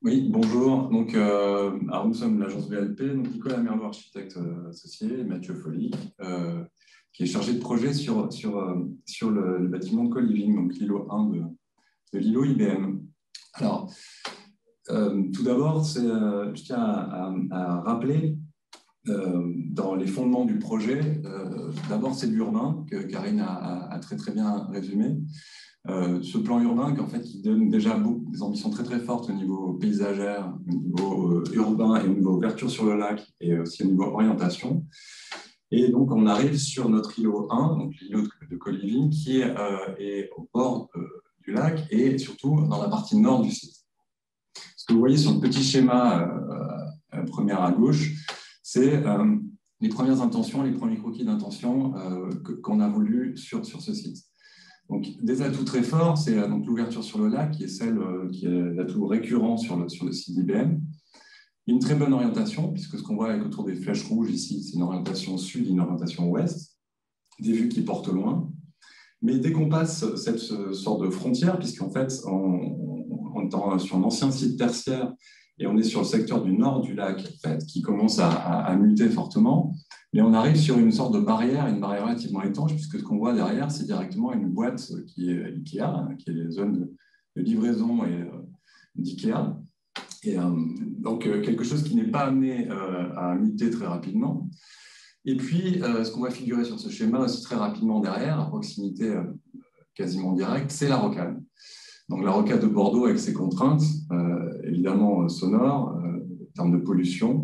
Oui, bonjour. Donc, alors nous sommes l'agence VLP, donc Nicolas Merlot, architecte associé, et Mathieu Folly, qui est chargé de projet sur le bâtiment de co-living, donc l'îlot 1 de l'îlot IBM. Alors, tout d'abord, je tiens à rappeler dans les fondements du projet, d'abord c'est l'urbain, que Karine a très très bien résumé. Ce plan urbain qui donne déjà des ambitions très très fortes au niveau paysagère, au niveau urbain et au niveau ouverture sur le lac et aussi au niveau orientation. Et donc on arrive sur notre îlot 1, donc l'îlot de co-living, qui est au bord du lac et surtout dans la partie nord du site. Ce que vous voyez sur le petit schéma premier à gauche, c'est les premières intentions, les premiers croquis d'intention qu'on a voulu sur ce site. Donc, des atouts très forts, c'est donc l'ouverture sur le lac, qui est l'atout récurrent sur le site d'IBM. Une très bonne orientation, puisque ce qu'on voit avec autour des flèches rouges ici, c'est une orientation sud, une orientation ouest, des vues qui portent loin. Mais dès qu'on passe cette sorte de frontière, puisqu'en fait, on est sur un ancien site tertiaire et on est sur le secteur du nord du lac, en fait, qui commence à muter fortement. Mais on arrive sur une sorte de barrière, une barrière relativement étanche, puisque ce qu'on voit derrière, c'est directement une boîte qui est Ikea, qui est les zones de livraison d'Ikea. Et donc, quelque chose qui n'est pas amené à muter très rapidement. Et puis, ce qu'on va figurer sur ce schéma aussi très rapidement derrière, à proximité quasiment directe, c'est la rocade. Donc, la rocade de Bordeaux avec ses contraintes, évidemment sonores, en termes de pollution,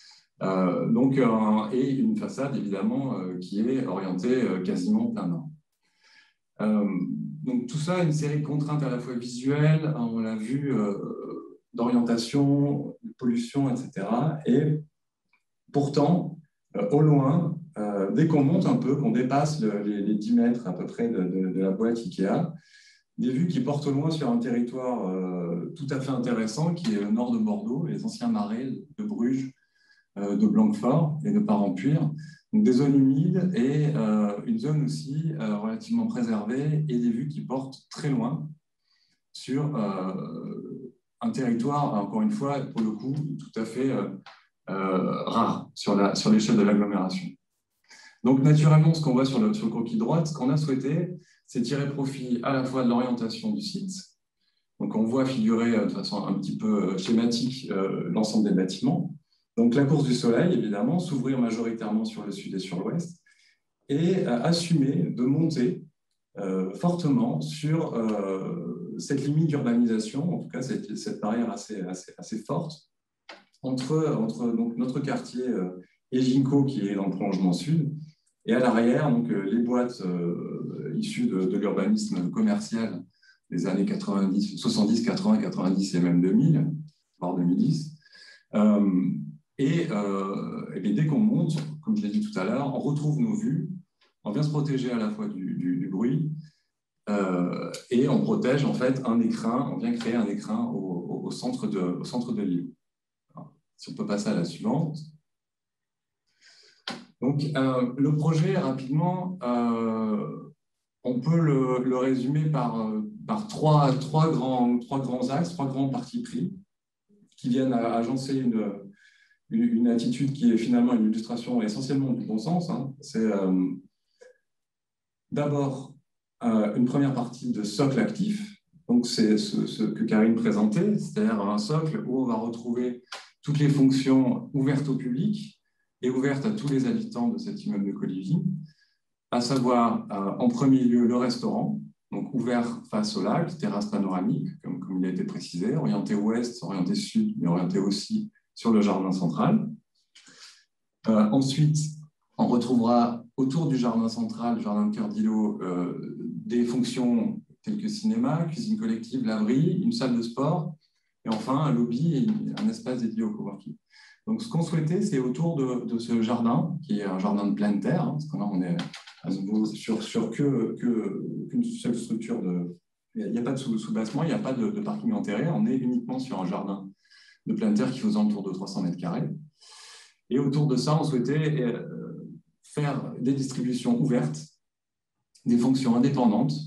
et une façade évidemment qui est orientée quasiment plein nord. Donc tout ça, une série de contraintes à la fois visuelles, on l'a vu, d'orientation, de pollution, etc. Et pourtant, au loin, dès qu'on monte un peu, qu'on dépasse les 10 mètres à peu près de la boîte Ikea, des vues qui portent au loin sur un territoire tout à fait intéressant qui est le nord de Bordeaux, les anciens marais de Bruges, de Blanquefort et de Parenpuire, donc des zones humides et une zone aussi relativement préservée et des vues qui portent très loin sur un territoire, encore une fois, pour le coup, tout à fait rare sur l'échelle de l'agglomération. Donc naturellement, ce qu'on voit sur le croquis droite, ce qu'on a souhaité, c'est tirer profit à la fois de l'orientation du site. Donc on voit figurer de façon un petit peu schématique l'ensemble des bâtiments. Donc, la course du soleil, évidemment, s'ouvrir majoritairement sur le sud et sur l'ouest, et assumer de monter fortement sur cette limite d'urbanisation, en tout cas cette barrière assez forte, entre donc, notre quartier et Ginko, qui est dans le prolongement sud, et à l'arrière, donc les boîtes issues de l'urbanisme commercial des années 90, 70, 80, 90 et même 2000, voire 2010. Et dès qu'on monte, comme je l'ai dit tout à l'heure, on retrouve nos vues, on vient se protéger à la fois du bruit et on protège en fait un écrin, on vient créer un écrin au centre de l'île. Si on peut passer à la suivante. Donc le projet, rapidement, on peut le résumer par trois grands axes, trois grands partis pris qui viennent à agencer une attitude qui est finalement une illustration essentiellement du bon sens. C'est d'abord une première partie de socle actif. Donc, c'est ce que Karine présentait, c'est-à-dire un socle où on va retrouver toutes les fonctions ouvertes au public et ouvertes à tous les habitants de cet immeuble de co-living, à savoir en premier lieu le restaurant, donc ouvert face au lac, terrasse panoramique, comme il a été précisé, orienté ouest, orienté sud, mais orienté aussi sur le jardin central. Ensuite, on retrouvera autour du jardin central, du jardin de cœur d'îlot, des fonctions telles que cinéma, cuisine collective, laverie, une salle de sport, et enfin un lobby et un espace dédié au coworking. Donc ce qu'on souhaitait, c'est autour de ce jardin, qui est un jardin de pleine terre, parce que là on est à nouveau sur qu'une seule structure il n'y a pas de sous-bassement, il n'y a pas de parking enterré, on est uniquement sur un jardin de pleine terre qui faisait autour de 300 mètres carrés. Et autour de ça, on souhaitait faire des distributions ouvertes, des fonctions indépendantes,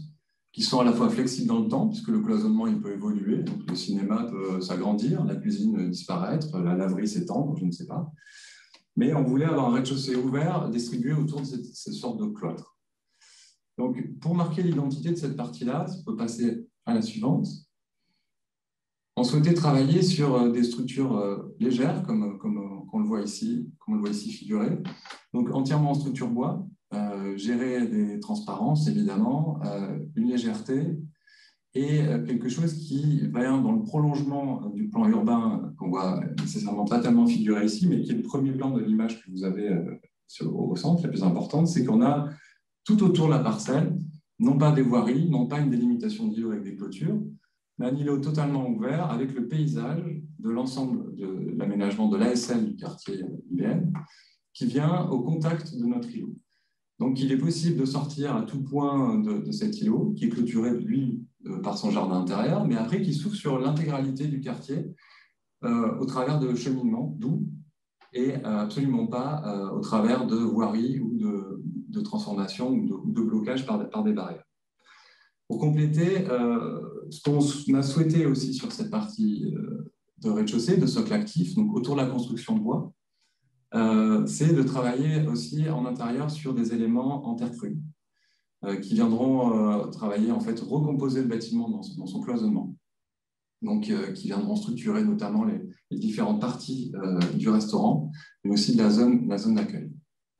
qui sont à la fois flexibles dans le temps, puisque le cloisonnement il peut évoluer, donc le cinéma peut s'agrandir, la cuisine disparaître, la laverie s'étendre, je ne sais pas. Mais on voulait avoir un rez-de-chaussée ouvert distribué autour de ces sortes de cloîtres. Donc, pour marquer l'identité de cette partie-là, on peut passer à la suivante. On souhaitait travailler sur des structures légères, comme on le voit ici, figuré. Donc, entièrement en structure bois, gérer des transparences, évidemment, une légèreté, et quelque chose qui va dans le prolongement du plan urbain qu'on voit nécessairement pas tellement figuré ici, mais qui est le premier plan de l'image que vous avez au centre, la plus importante, c'est qu'on a tout autour de la parcelle, non pas des voiries, non pas une délimitation d'îlots avec des clôtures, mais un îlot totalement ouvert avec le paysage de l'ensemble de l'aménagement de l'ASL du quartier IBM qui vient au contact de notre îlot. Donc, il est possible de sortir à tout point de cet îlot, qui est clôturé, lui, par son jardin intérieur, mais après qui s'ouvre sur l'intégralité du quartier au travers de cheminements doux et absolument pas au travers de voiries ou de transformations ou de blocages par des barrières. Pour compléter, ce qu'on a souhaité aussi sur cette partie de rez-de-chaussée, de socle actif, donc autour de la construction de bois, c'est de travailler aussi en intérieur sur des éléments en terre crue qui viendront travailler, en fait, recomposer le bâtiment dans son cloisonnement. Donc, qui viendront structurer notamment les différentes parties du restaurant, mais aussi de la zone d'accueil.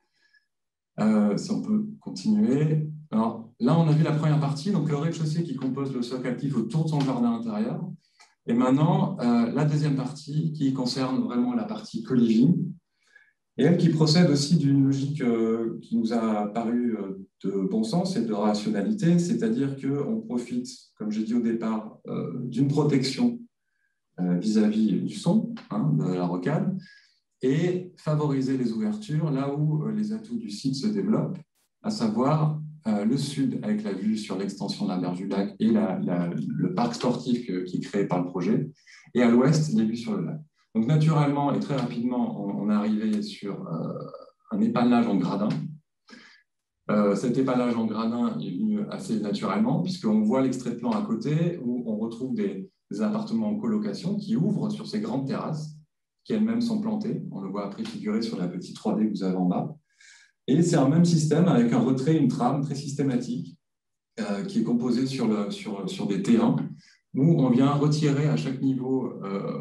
Si on peut continuer. Alors, là, on a vu la première partie, donc le rez-de-chaussée qui compose le socle actif autour de son jardin intérieur. Et maintenant, la deuxième partie qui concerne vraiment la partie co-living, et elle qui procède aussi d'une logique qui nous a paru de bon sens et de rationalité, c'est-à-dire qu'on profite, comme j'ai dit au départ, d'une protection vis-à-vis du son, de la rocade, et favoriser les ouvertures là où les atouts du site se développent, à savoir le sud avec la vue sur l'extension de la berge du lac et le parc sportif qui est créé par le projet, et à l'ouest, les vues sur le lac. Donc, naturellement et très rapidement, on est arrivé sur un épanelage en gradin. Cet épanelage en gradin est venu assez naturellement, puisqu'on voit l'extrait de plan à côté, où on retrouve des appartements en colocation qui ouvrent sur ces grandes terrasses, qui elles-mêmes sont plantées. On le voit après figuré sur la petite 3D que vous avez en bas. Et c'est un même système avec un retrait, une trame très systématique, qui est composée sur des T1, où on vient retirer à chaque niveau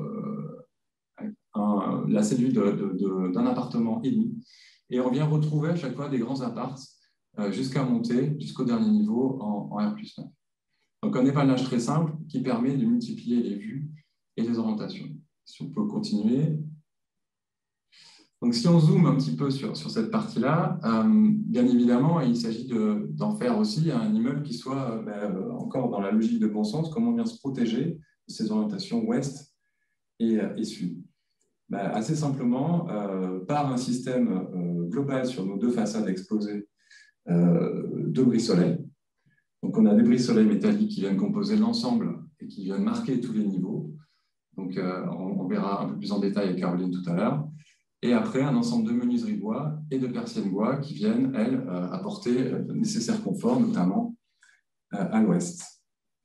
la cellule d'un appartement et demi. Et on vient retrouver à chaque fois des grands apparts jusqu'à monter jusqu'au dernier niveau en R+9. Donc un épanelage très simple qui permet de multiplier les vues et les orientations. Si on peut continuer. Donc si on zoome un petit peu sur cette partie-là, bien évidemment, il s'agit d'en faire aussi un immeuble qui soit encore dans la logique de bon sens, comment on vient se protéger de ces orientations ouest et sud. Assez simplement, par un système global sur nos deux façades exposées de brise-soleil. Donc, on a des brises-soleil métalliques qui viennent composer l'ensemble et qui viennent marquer tous les niveaux. Donc, on verra un peu plus en détail avec Caroline tout à l'heure. Et après, un ensemble de menuiseries bois et de persiennes bois qui viennent, elles, apporter le nécessaire confort, notamment à l'ouest.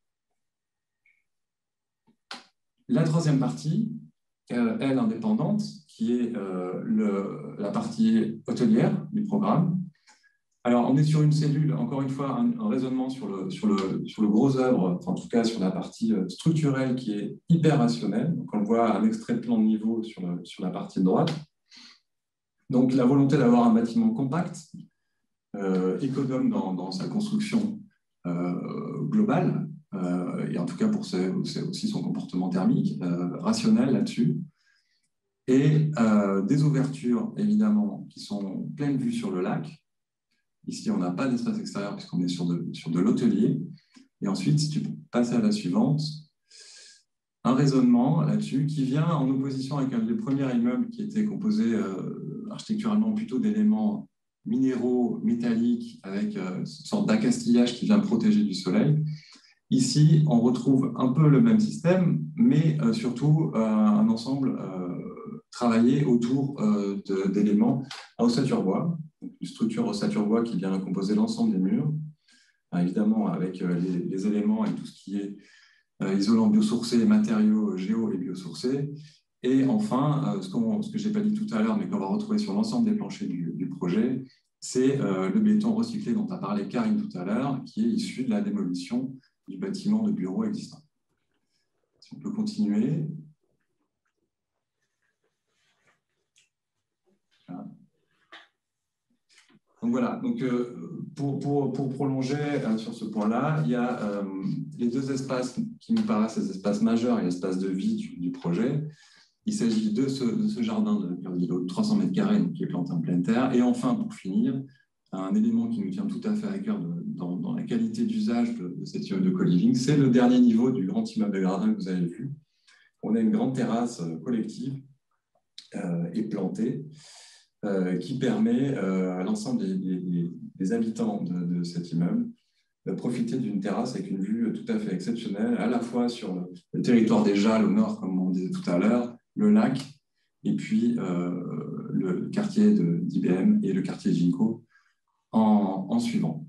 La troisième partie, elle indépendante, qui est la partie hôtelière du programme. Alors, on est sur une cellule, encore une fois, un raisonnement sur le gros œuvre, en tout cas sur la partie structurelle qui est hyper rationnelle. Donc, on le voit un extrait de plan de niveau sur la partie droite. Donc, la volonté d'avoir un bâtiment compact, économe dans sa construction globale, et en tout cas pour aussi son comportement thermique, rationnel là-dessus. Et des ouvertures, évidemment, qui sont pleine vue sur le lac. Ici, on n'a pas d'espace extérieur puisqu'on est sur de l'hôtelier. Et ensuite, si tu peux passer à la suivante, un raisonnement là-dessus qui vient en opposition avec un des premiers immeubles qui était composé architecturalement plutôt d'éléments minéraux, métalliques, avec une sorte d'accastillage qui vient protéger du soleil. Ici, on retrouve un peu le même système, mais surtout un ensemble travaillé autour d'éléments à ossature bois, une structure ossature bois qui vient composer l'ensemble des murs, évidemment avec les éléments et tout ce qui est isolant biosourcé, matériaux géo et biosourcés. Et enfin, ce que je n'ai pas dit tout à l'heure, mais qu'on va retrouver sur l'ensemble des planchers du projet, c'est le béton recyclé dont a parlé Karine tout à l'heure, qui est issu de la démolition du bâtiment de bureaux existant. Si on peut continuer. Voilà. Donc voilà, donc, pour prolonger sur ce point-là, il y a les deux espaces qui nous paraissent les espaces majeurs et l'espace de vie du projet. Il s'agit de ce jardin de Cœur d'Îlot de 300 mètres carrés qui est planté en pleine terre. Et enfin, pour finir, un élément qui nous tient tout à fait à cœur dans la qualité d'usage de cet immeuble de co-living, c'est le dernier niveau du grand immeuble de gradin que vous avez vu. On a une grande terrasse collective et plantée qui permet à l'ensemble des habitants de cet immeuble de profiter d'une terrasse avec une vue tout à fait exceptionnelle, à la fois sur le territoire des Jalles au nord, comme on disait tout à l'heure, le lac, et puis le quartier d'IBM et le quartier Ginko en suivant.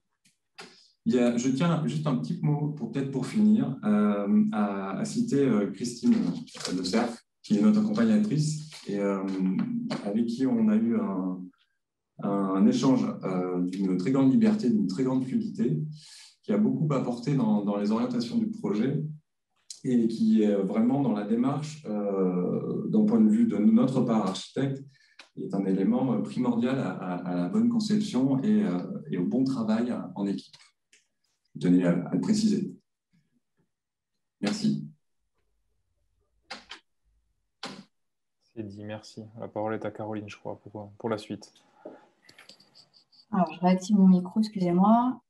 Je tiens juste un petit mot, peut-être pour finir, à citer Christine Le Cerf, qui est notre accompagnatrice, et avec qui on a eu un échange d'une très grande liberté, d'une très grande fluidité, qui a beaucoup apporté dans les orientations du projet et qui est vraiment dans la démarche, d'un point de vue de notre part architecte, est un élément primordial à la bonne conception et au bon travail en équipe. Je tenais à le préciser. Merci. C'est dit, merci. La parole est à Caroline, je crois, pour la suite. Alors, je réactive mon micro, excusez-moi.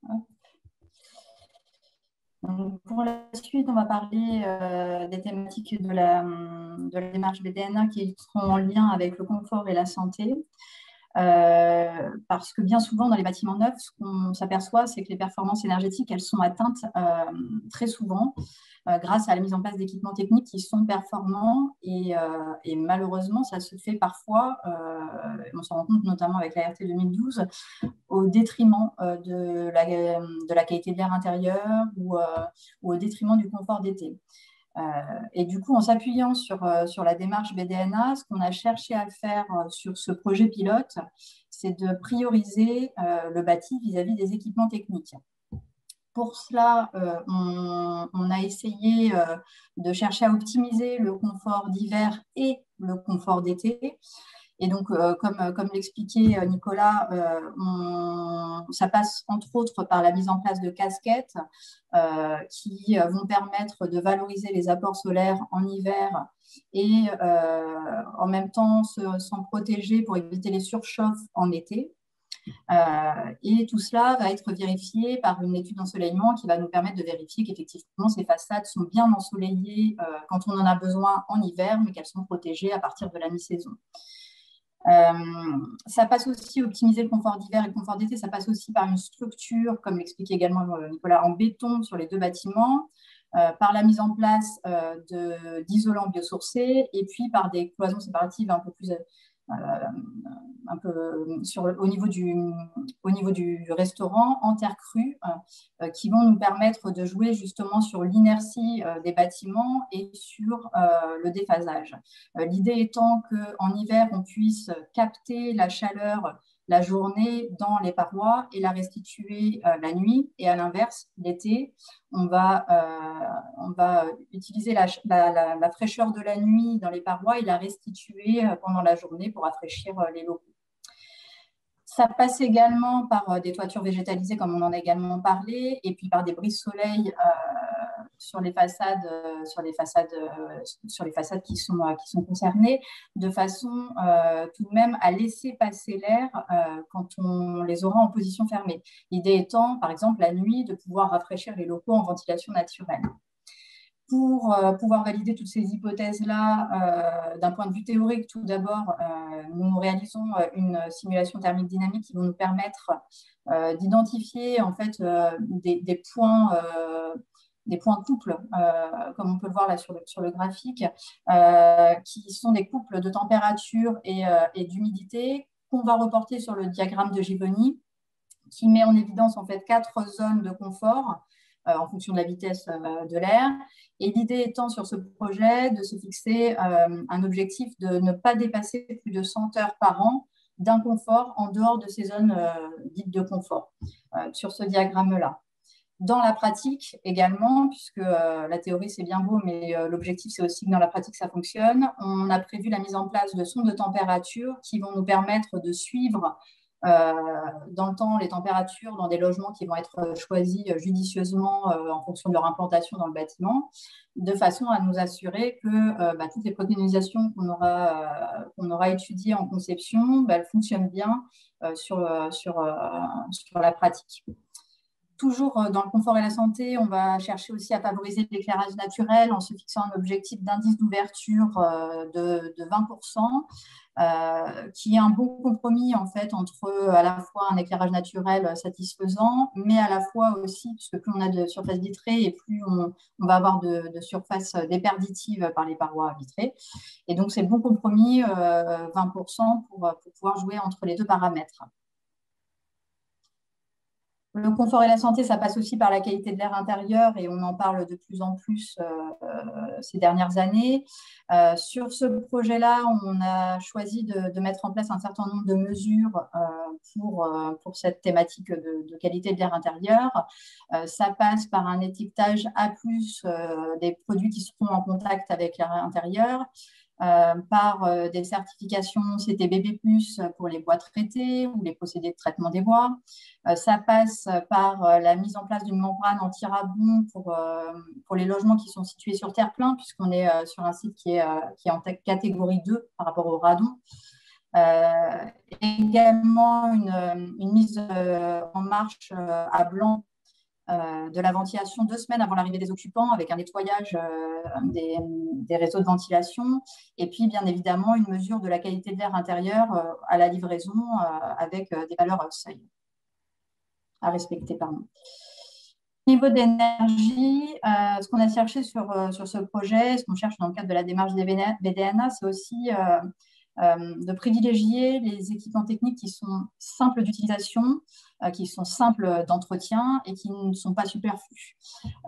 Pour la suite, on va parler des thématiques de la démarche BDNA qui seront en lien avec le confort et la santé. Parce que bien souvent, dans les bâtiments neufs, ce qu'on s'aperçoit, c'est que les performances énergétiques, elles sont atteintes très souvent grâce à la mise en place d'équipements techniques qui sont performants et malheureusement, ça se fait parfois, on s'en rend compte notamment avec la RT 2012, au détriment de la qualité de l'air intérieur ou au détriment du confort d'été. Et du coup, en s'appuyant sur la démarche BDNA, ce qu'on a cherché à faire sur ce projet pilote, c'est de prioriser le bâti vis-à-vis des équipements techniques. Pour cela, on a essayé de chercher à optimiser le confort d'hiver et le confort d'été. Et donc, comme l'expliquait Nicolas, ça passe entre autres par la mise en place de casquettes qui vont permettre de valoriser les apports solaires en hiver et en même temps s'en protéger pour éviter les surchauffes en été. Et tout cela va être vérifié par une étude d'ensoleillement qui va nous permettre de vérifier qu'effectivement ces façades sont bien ensoleillées quand on en a besoin en hiver, mais qu'elles sont protégées à partir de la mi-saison. Ça passe aussi, optimiser le confort d'hiver et le confort d'été, ça passe aussi par une structure, comme l'expliquait également Nicolas, en béton sur les deux bâtiments, par la mise en place d'isolants biosourcés et puis par des cloisons séparatives un peu plus au niveau du restaurant en terre crue qui vont nous permettre de jouer justement sur l'inertie des bâtiments et sur le déphasage. L'idée étant qu'en hiver, on puisse capter la chaleur la journée dans les parois et la restituer la nuit. Et à l'inverse, l'été, on va utiliser la fraîcheur de la nuit dans les parois et la restituer pendant la journée pour rafraîchir les locaux. Ça passe également par des toitures végétalisées, comme on en a également parlé, et puis par des brises-soleil sur les façades qui sont concernées, de façon tout de même à laisser passer l'air quand on les aura en position fermée. L'idée étant, par exemple, la nuit, de pouvoir rafraîchir les locaux en ventilation naturelle. Pour pouvoir valider toutes ces hypothèses-là, d'un point de vue théorique, tout d'abord, nous réalisons une simulation thermique dynamique qui va nous permettre d'identifier en fait des points couples, comme on peut le voir là sur le graphique, qui sont des couples de température et d'humidité qu'on va reporter sur le diagramme de Givoni qui met en évidence en fait 4 zones de confort en fonction de la vitesse de l'air. Et l'idée étant sur ce projet de se fixer un objectif de ne pas dépasser plus de 100 heures par an d'un confort en dehors de ces zones dites de confort, sur ce diagramme-là. Dans la pratique également, puisque la théorie c'est bien beau, mais l'objectif c'est aussi que dans la pratique ça fonctionne, on a prévu la mise en place de sondes de température qui vont nous permettre de suivre dans le temps les températures dans des logements qui vont être choisis judicieusement en fonction de leur implantation dans le bâtiment, de façon à nous assurer que toutes les préconisations qu'on aura étudiées en conception, elles fonctionnent bien sur la pratique. Toujours dans le confort et la santé, on va chercher aussi à favoriser l'éclairage naturel en se fixant un objectif d'indice d'ouverture de 20%, qui est un bon compromis en fait entre à la fois un éclairage naturel satisfaisant, mais à la fois aussi, puisque plus on a de surface vitrée et plus on va avoir de surface déperditive par les parois vitrées. Et donc c'est le bon compromis, 20% pour pouvoir jouer entre les deux paramètres. Le confort et la santé, ça passe aussi par la qualité de l'air intérieur et on en parle de plus en plus ces dernières années. Sur ce projet-là, on a choisi de mettre en place un certain nombre de mesures pour cette thématique de qualité de l'air intérieur. Ça passe par un étiquetage A+, des produits qui seront en contact avec l'air intérieur. Par des certifications CTBB+, pour les bois traités ou les procédés de traitement des bois. Ça passe par la mise en place d'une membrane anti-radon pour les logements qui sont situés sur terre-plein, puisqu'on est sur un site qui est en catégorie 2 par rapport au radon. Également une mise en marche à blanc de la ventilation 2 semaines avant l'arrivée des occupants, avec un nettoyage des réseaux de ventilation, et puis bien évidemment une mesure de la qualité de l'air intérieur à la livraison avec des valeurs seuil à respecter. Au niveau d'énergie, ce qu'on a cherché sur ce projet, ce qu'on cherche dans le cadre de la démarche des BDNA, c'est aussi de privilégier les équipements techniques qui sont simples d'utilisation, qui sont simples d'entretien et qui ne sont pas superflus.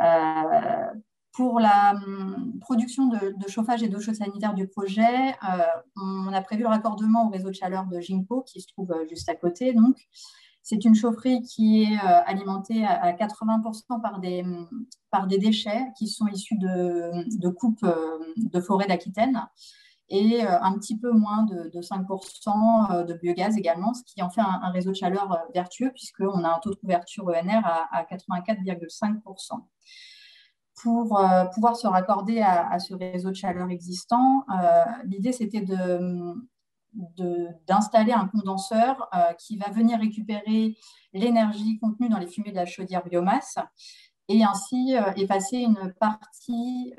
Pour la production de chauffage et d'eau chaude sanitaire du projet, on a prévu le raccordement au réseau de chaleur de Ginko, qui se trouve juste à côté. Donc, c'est une chaufferie qui est alimentée à 80% par des déchets qui sont issus de coupes de forêt d'Aquitaine, et un petit peu moins de 5% de biogaz également, ce qui en fait un réseau de chaleur vertueux, puisqu'on a un taux de couverture ENR à 84,5%. Pour pouvoir se raccorder à ce réseau de chaleur existant, l'idée c'était d'installer un condenseur qui va venir récupérer l'énergie contenue dans les fumées de la chaudière biomasse et ainsi effacer une partie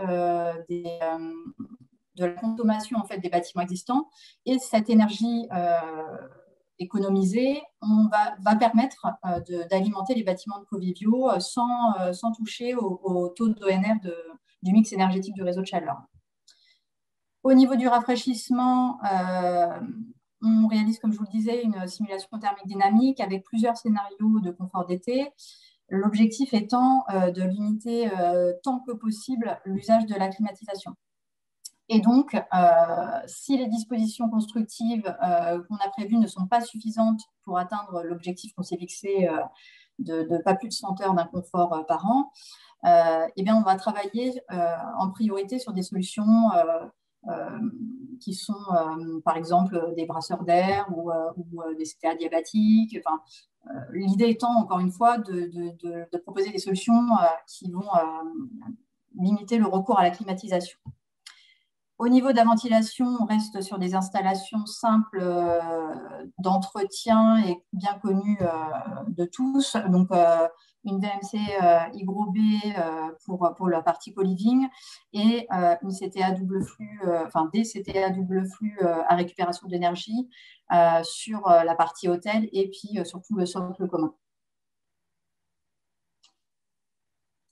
de la consommation en fait, des bâtiments existants. Et cette énergie économisée va permettre d'alimenter les bâtiments de Covivio sans toucher au taux d'ONR du mix énergétique du réseau de chaleur. Au niveau du rafraîchissement, on réalise, comme je vous le disais, une simulation thermique dynamique avec plusieurs scénarios de confort d'été. L'objectif étant de limiter tant que possible l'usage de la climatisation. Et donc, si les dispositions constructives qu'on a prévues ne sont pas suffisantes pour atteindre l'objectif qu'on s'est fixé de pas plus de 100 heures d'un confort par an, eh bien, on va travailler en priorité sur des solutions qui sont, par exemple, des brasseurs d'air ou des CTA diabatiques. Enfin, l'idée étant, encore une fois, de proposer des solutions qui vont limiter le recours à la climatisation. Au niveau de la ventilation, on reste sur des installations simples d'entretien et bien connues de tous. Donc, une VMC Hygro B pour la partie co-living et une CTA double flux, des CTA double flux à récupération d'énergie sur la partie hôtel et puis surtout le socle commun.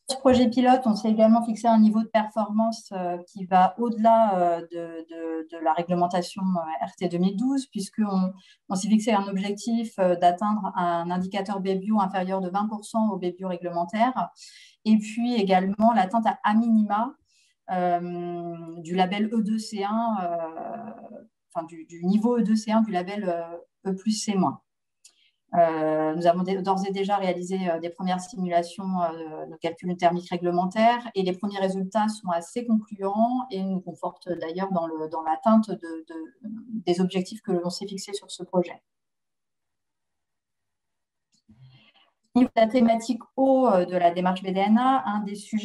ce projet pilote, on s'est également fixé un niveau de performance qui va au-delà de la réglementation RT 2012, puisqu'on s'est fixé un objectif d'atteindre un indicateur BBio inférieur de 20% au BBio réglementaire, et puis également l'atteinte à minima du label E2C1, enfin du niveau E2C1 du label E+C-. Nous avons d'ores et déjà réalisé des premières simulations de calcul thermique réglementaire et les premiers résultats sont assez concluants et nous confortent d'ailleurs dans l'atteinte des objectifs que l'on s'est fixés sur ce projet. Au niveau de la thématique eau de la démarche BDNA, un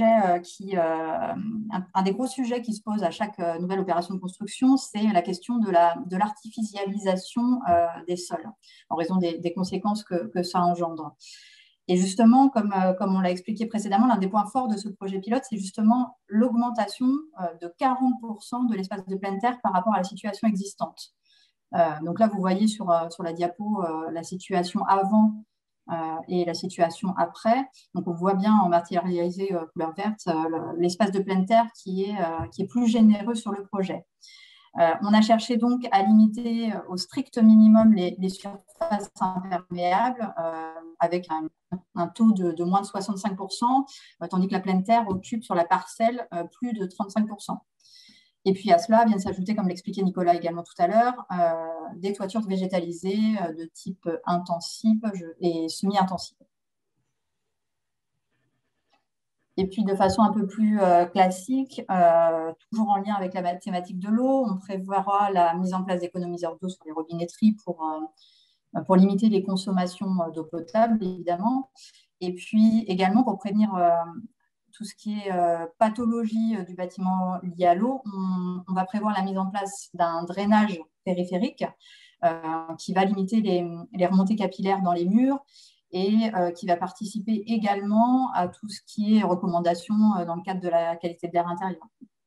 des gros sujets qui se pose à chaque nouvelle opération de construction, c'est la question de l'artificialisation des sols, en raison des conséquences que ça engendre. Et justement, comme on l'a expliqué précédemment, l'un des points forts de ce projet pilote, c'est justement l'augmentation de 40% de l'espace de pleine terre par rapport à la situation existante. Donc là, vous voyez sur la diapo la situation avant et la situation après. Donc, on voit bien en matérialisé couleur verte l'espace de pleine terre qui est plus généreux sur le projet. On a cherché donc à limiter au strict minimum les surfaces imperméables avec un taux de moins de 65%, tandis que la pleine terre occupe sur la parcelle plus de 35%. Et puis à cela vient s'ajouter, comme l'expliquait Nicolas également tout à l'heure, des toitures végétalisées de type intensif et semi-intensif. Et puis de façon un peu plus classique, toujours en lien avec la thématique de l'eau, on prévoira la mise en place d'économiseurs d'eau sur les robinetteries pour limiter les consommations d'eau potable, évidemment. Et puis également pour prévenir tout ce qui est pathologie du bâtiment lié à l'eau, on va prévoir la mise en place d'un drainage périphérique qui va limiter les remontées capillaires dans les murs et qui va participer également à tout ce qui est recommandations dans le cadre de la qualité de l'air intérieur.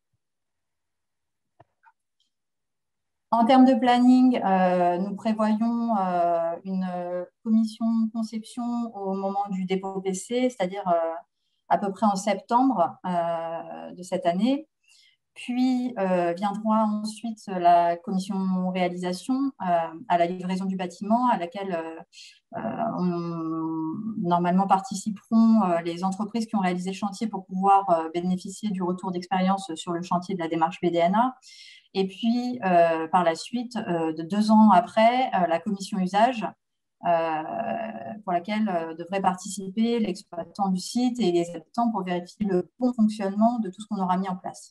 En termes de planning, nous prévoyons une commission de conception au moment du dépôt PC, c'est-à-dire à peu près en septembre de cette année. Puis viendra ensuite la commission réalisation à la livraison du bâtiment, à laquelle normalement participeront les entreprises qui ont réalisé le chantier pour pouvoir bénéficier du retour d'expérience sur le chantier de la démarche BDNA. Et puis, par la suite, 2 ans après, la commission usage, pour laquelle devraient participer l'exploitant du site et les habitants pour vérifier le bon fonctionnement de tout ce qu'on aura mis en place.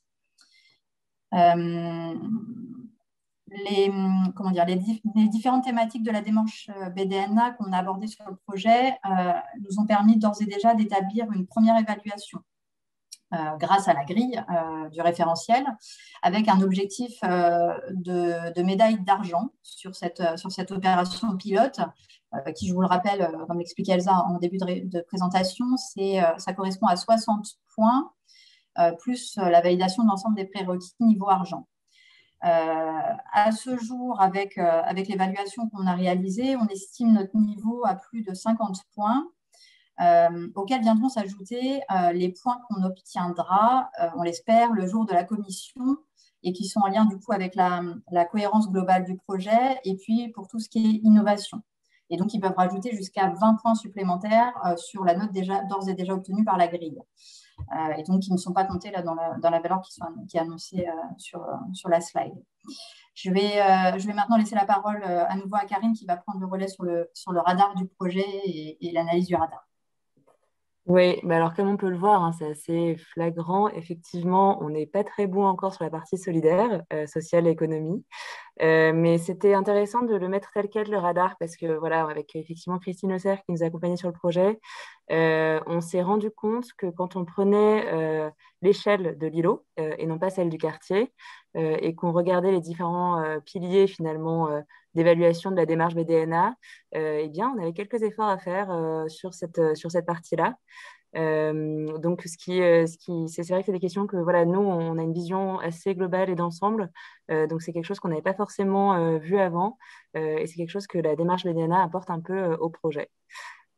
Les différentes thématiques de la démarche BDNA qu'on a abordées sur le projet nous ont permis d'ores et déjà d'établir une première évaluation grâce à la grille du référentiel, avec un objectif de médaille d'argent sur cette opération pilote, qui, je vous le rappelle, comme l'expliquait Elsa en début de présentation, ça correspond à 60 points, plus la validation de l'ensemble des prérequis niveau argent. À ce jour, avec l'évaluation qu'on a réalisée, on estime notre niveau à plus de 50 points, auxquels viendront s'ajouter les points qu'on obtiendra, on l'espère, le jour de la commission et qui sont en lien du coup avec la cohérence globale du projet et puis pour tout ce qui est innovation. Et donc, ils peuvent rajouter jusqu'à 20 points supplémentaires sur la note d'ores et déjà obtenue par la grille. Et donc, qui ne sont pas comptés là, dans la valeur qui est annoncée sur la slide. Je vais maintenant laisser la parole à nouveau à Karine qui va prendre le relais sur le radar du projet et l'analyse du radar. Oui, mais alors comme on peut le voir, hein, c'est assez flagrant. Effectivement, on n'est pas très bon encore sur la partie solidaire, sociale et économie. Mais c'était intéressant de le mettre tel quel, le radar, parce que voilà, avec effectivement Christine Auxerre qui nous a accompagnés sur le projet, on s'est rendu compte que quand on prenait l'échelle de l'îlot et non pas celle du quartier, et qu'on regardait les différents piliers finalement d'évaluation de la démarche BDNA, eh bien, on avait quelques efforts à faire sur cette partie-là. Donc, c'est vrai que c'est des questions que voilà, nous, on a une vision assez globale et d'ensemble. Donc, c'est quelque chose qu'on n'avait pas forcément vu avant et c'est quelque chose que la démarche BDNA apporte un peu au projet.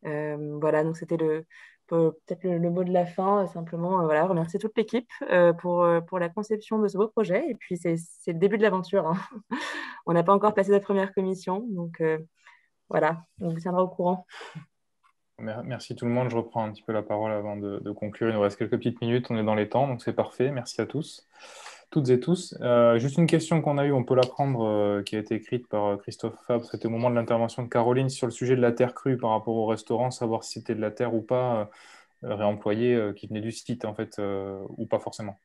Voilà, donc c'était peut-être le mot de la fin, simplement voilà, remercier toute l'équipe pour la conception de ce beau projet. Et puis, c'est le début de l'aventure, hein. On n'a pas encore passé la première commission, donc voilà, on vous tiendra au courant. Merci tout le monde. Je reprends un petit peu la parole avant de conclure. Il nous reste quelques petites minutes. On est dans les temps, donc c'est parfait. Merci à tous, toutes et tous. Juste une question qu'on a eue, on peut la prendre, qui a été écrite par Christophe Fabre. C'était au moment de l'intervention de Caroline sur le sujet de la terre crue par rapport au restaurant, savoir si c'était de la terre ou pas réemployée qui venait du site, en fait, ou pas forcément.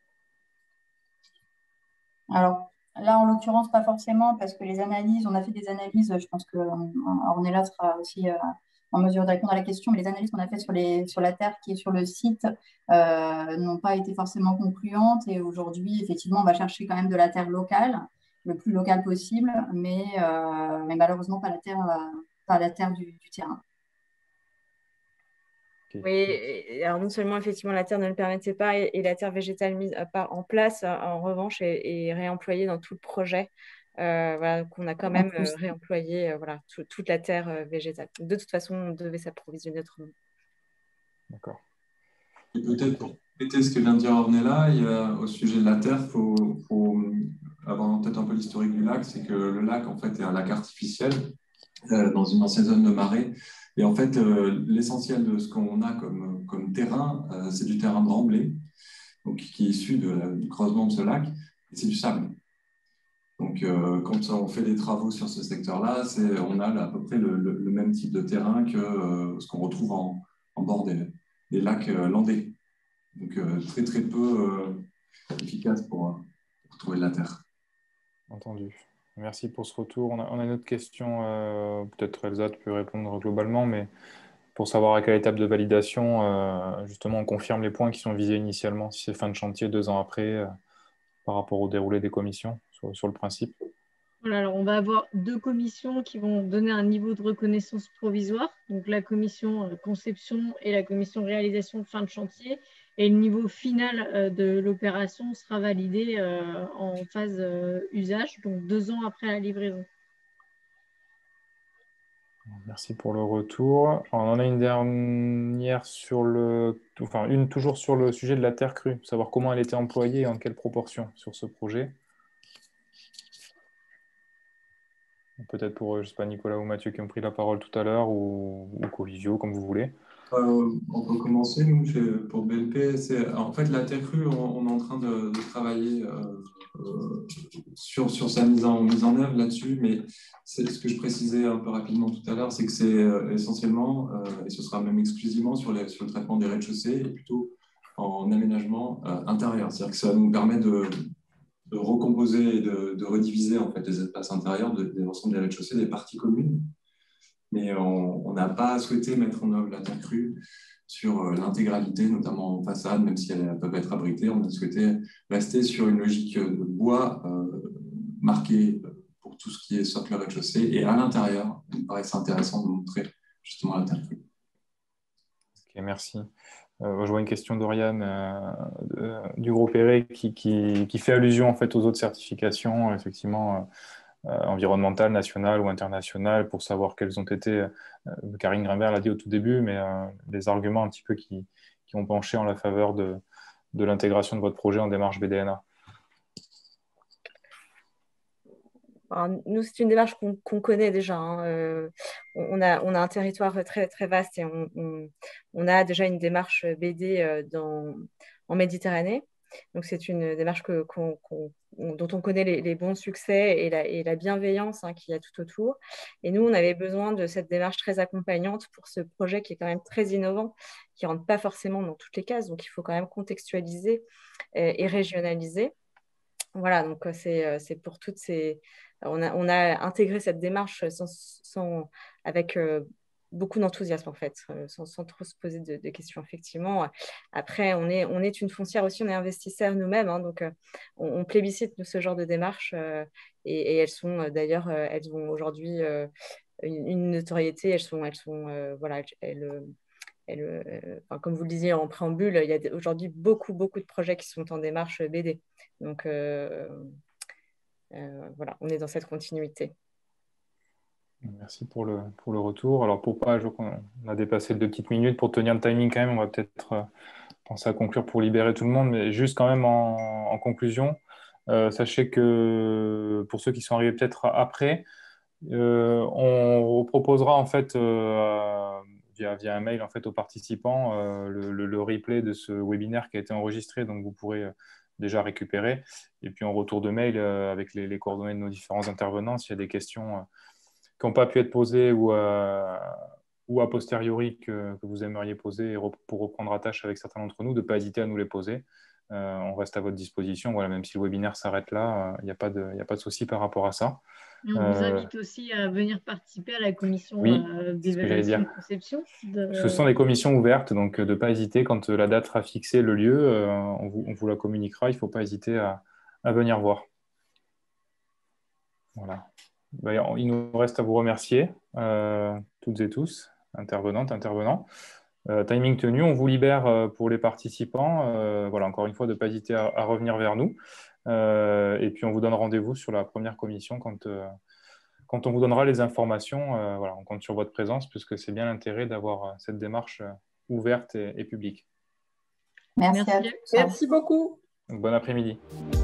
Alors là, en l'occurrence, pas forcément, parce que les analyses, on a fait des analyses, je pense que Ornella sera aussi en mesure de répondre à la question, mais les analyses qu'on a faites sur la terre qui est sur le site n'ont pas été forcément concluantes. Et aujourd'hui, effectivement, on va chercher quand même de la terre locale, le plus locale possible, mais malheureusement pas la terre du terrain. Okay. Oui, alors non seulement effectivement la terre ne le permettait pas et la terre végétale mise en place en revanche est réemployée dans tout le projet. Voilà, donc on a quand même réemployé voilà, toute la terre végétale. De toute façon, on devait s'approvisionner autrement. D'accord. Et peut-être pour compléter ce que vient de dire Ornella, au sujet de la terre, il faut avoir en tête un peu l'historique du lac. C'est que le lac, en fait, est un lac artificiel dans une ancienne zone de marée. Et en fait, l'essentiel de ce qu'on a comme terrain, c'est du terrain de remblai, donc, qui est issu du creusement de ce lac, et c'est du sable. Donc, quand on fait des travaux sur ce secteur-là, on a à peu près le même type de terrain que ce qu'on retrouve en bord des lacs landais. Donc, très, très peu efficace pour trouver de la terre. Entendu. Merci pour ce retour. On a une autre question, peut-être Elsa, tu peux répondre globalement, mais pour savoir à quelle étape de validation, justement, on confirme les points qui sont visés initialement, si c'est fin de chantier 2 ans après, par rapport au déroulé des commissions, sur le principe. Voilà, alors on va avoir 2 commissions qui vont donner un niveau de reconnaissance provisoire, donc la commission conception et la commission réalisation de fin de chantier. Et le niveau final de l'opération sera validé en phase usage, donc 2 ans après la livraison. Merci pour le retour. On en a une dernière toujours sur le sujet de la terre crue, savoir comment elle était employée et en quelle proportion sur ce projet. Peut-être pour, je sais pas, Nicolas ou Mathieu qui ont pris la parole tout à l'heure, ou Covivio, comme vous voulez. On peut commencer, nous, pour BLP. En fait, la terre crue, on est en train de travailler sur sa mise en œuvre là-dessus, mais c'est ce que je précisais un peu rapidement tout à l'heure, c'est que c'est essentiellement, et ce sera même exclusivement sur le traitement des rez-de-chaussée, et plutôt en aménagement intérieur. C'est-à-dire que ça nous permet de recomposer et de rediviser en fait, les espaces intérieurs des ensembles des rez-de-chaussée, des parties communes. Mais on n'a pas souhaité mettre en œuvre la terre crue sur l'intégralité, notamment en façade, même si elles peuvent être abritées. On a souhaité rester sur une logique de bois marqué pour tout ce qui est socle rez-de-chaussée. Et à l'intérieur, il me paraissait intéressant de montrer justement la terre crue. Ok, merci. Je vois une question d'Oriane du groupe ERE qui fait allusion en fait aux autres certifications, effectivement, environnementales, nationales ou internationales, pour savoir quelles ont été, Karine Grimbert l'a dit au tout début, mais les arguments un petit peu qui ont penché en la faveur de l'intégration de votre projet en démarche BDNA. Alors, nous, c'est une démarche qu'on connaît déjà, hein. On a un territoire très, très vaste et on a déjà une démarche BD en Méditerranée. Donc, c'est une démarche dont on connaît les bons succès et la bienveillance qu'il y a tout autour. Et nous, on avait besoin de cette démarche très accompagnante pour ce projet qui est quand même très innovant, qui ne rentre pas forcément dans toutes les cases. Donc, il faut quand même contextualiser et régionaliser. Voilà, donc c'est pour toutes ces... On a intégré cette démarche avec beaucoup d'enthousiasme, en fait, sans trop se poser de questions, effectivement. Après, on est une foncière aussi, on est investisseurs nous-mêmes, hein, donc on plébiscite ce genre de démarche et elles sont d'ailleurs, elles ont aujourd'hui une notoriété, voilà, enfin, comme vous le disiez en préambule, il y a aujourd'hui beaucoup de projets qui sont en démarche BD. Donc, voilà, on est dans cette continuité. Merci pour le retour. Alors, pour pas, je vois qu'on a dépassé de 2 petites minutes. Pour tenir le timing quand même, on va peut-être penser à conclure pour libérer tout le monde. Mais juste quand même en conclusion, sachez que pour ceux qui sont arrivés peut-être après, on proposera en fait via un mail en fait aux participants le replay de ce webinaire qui a été enregistré. Donc, vous pourrez déjà récupérer. Et puis, en retour de mail avec les coordonnées de nos différents intervenants, s'il y a des questions qui n'ont pas pu être posées ou a posteriori que vous aimeriez poser pour reprendre attache avec certains d'entre nous, de ne pas hésiter à nous les poser. On reste à votre disposition. Voilà, même si le webinaire s'arrête là, il n'y a pas de souci par rapport à ça. Et on vous invite aussi à venir participer à la commission d'évaluation et de conception. Ce sont des commissions ouvertes, donc de ne pas hésiter. Quand la date sera fixée, le lieu, on vous la communiquera. Il ne faut pas hésiter à venir voir. Voilà. Il nous reste à vous remercier, toutes et tous, intervenantes, intervenants. Timing tenu, on vous libère pour les participants. Voilà, encore une fois, de ne pas hésiter à revenir vers nous. Et puis, on vous donne rendez-vous sur la première commission quand on vous donnera les informations. Voilà, on compte sur votre présence puisque c'est bien l'intérêt d'avoir cette démarche ouverte et publique. Merci à tous. Merci beaucoup. Donc, bon après-midi.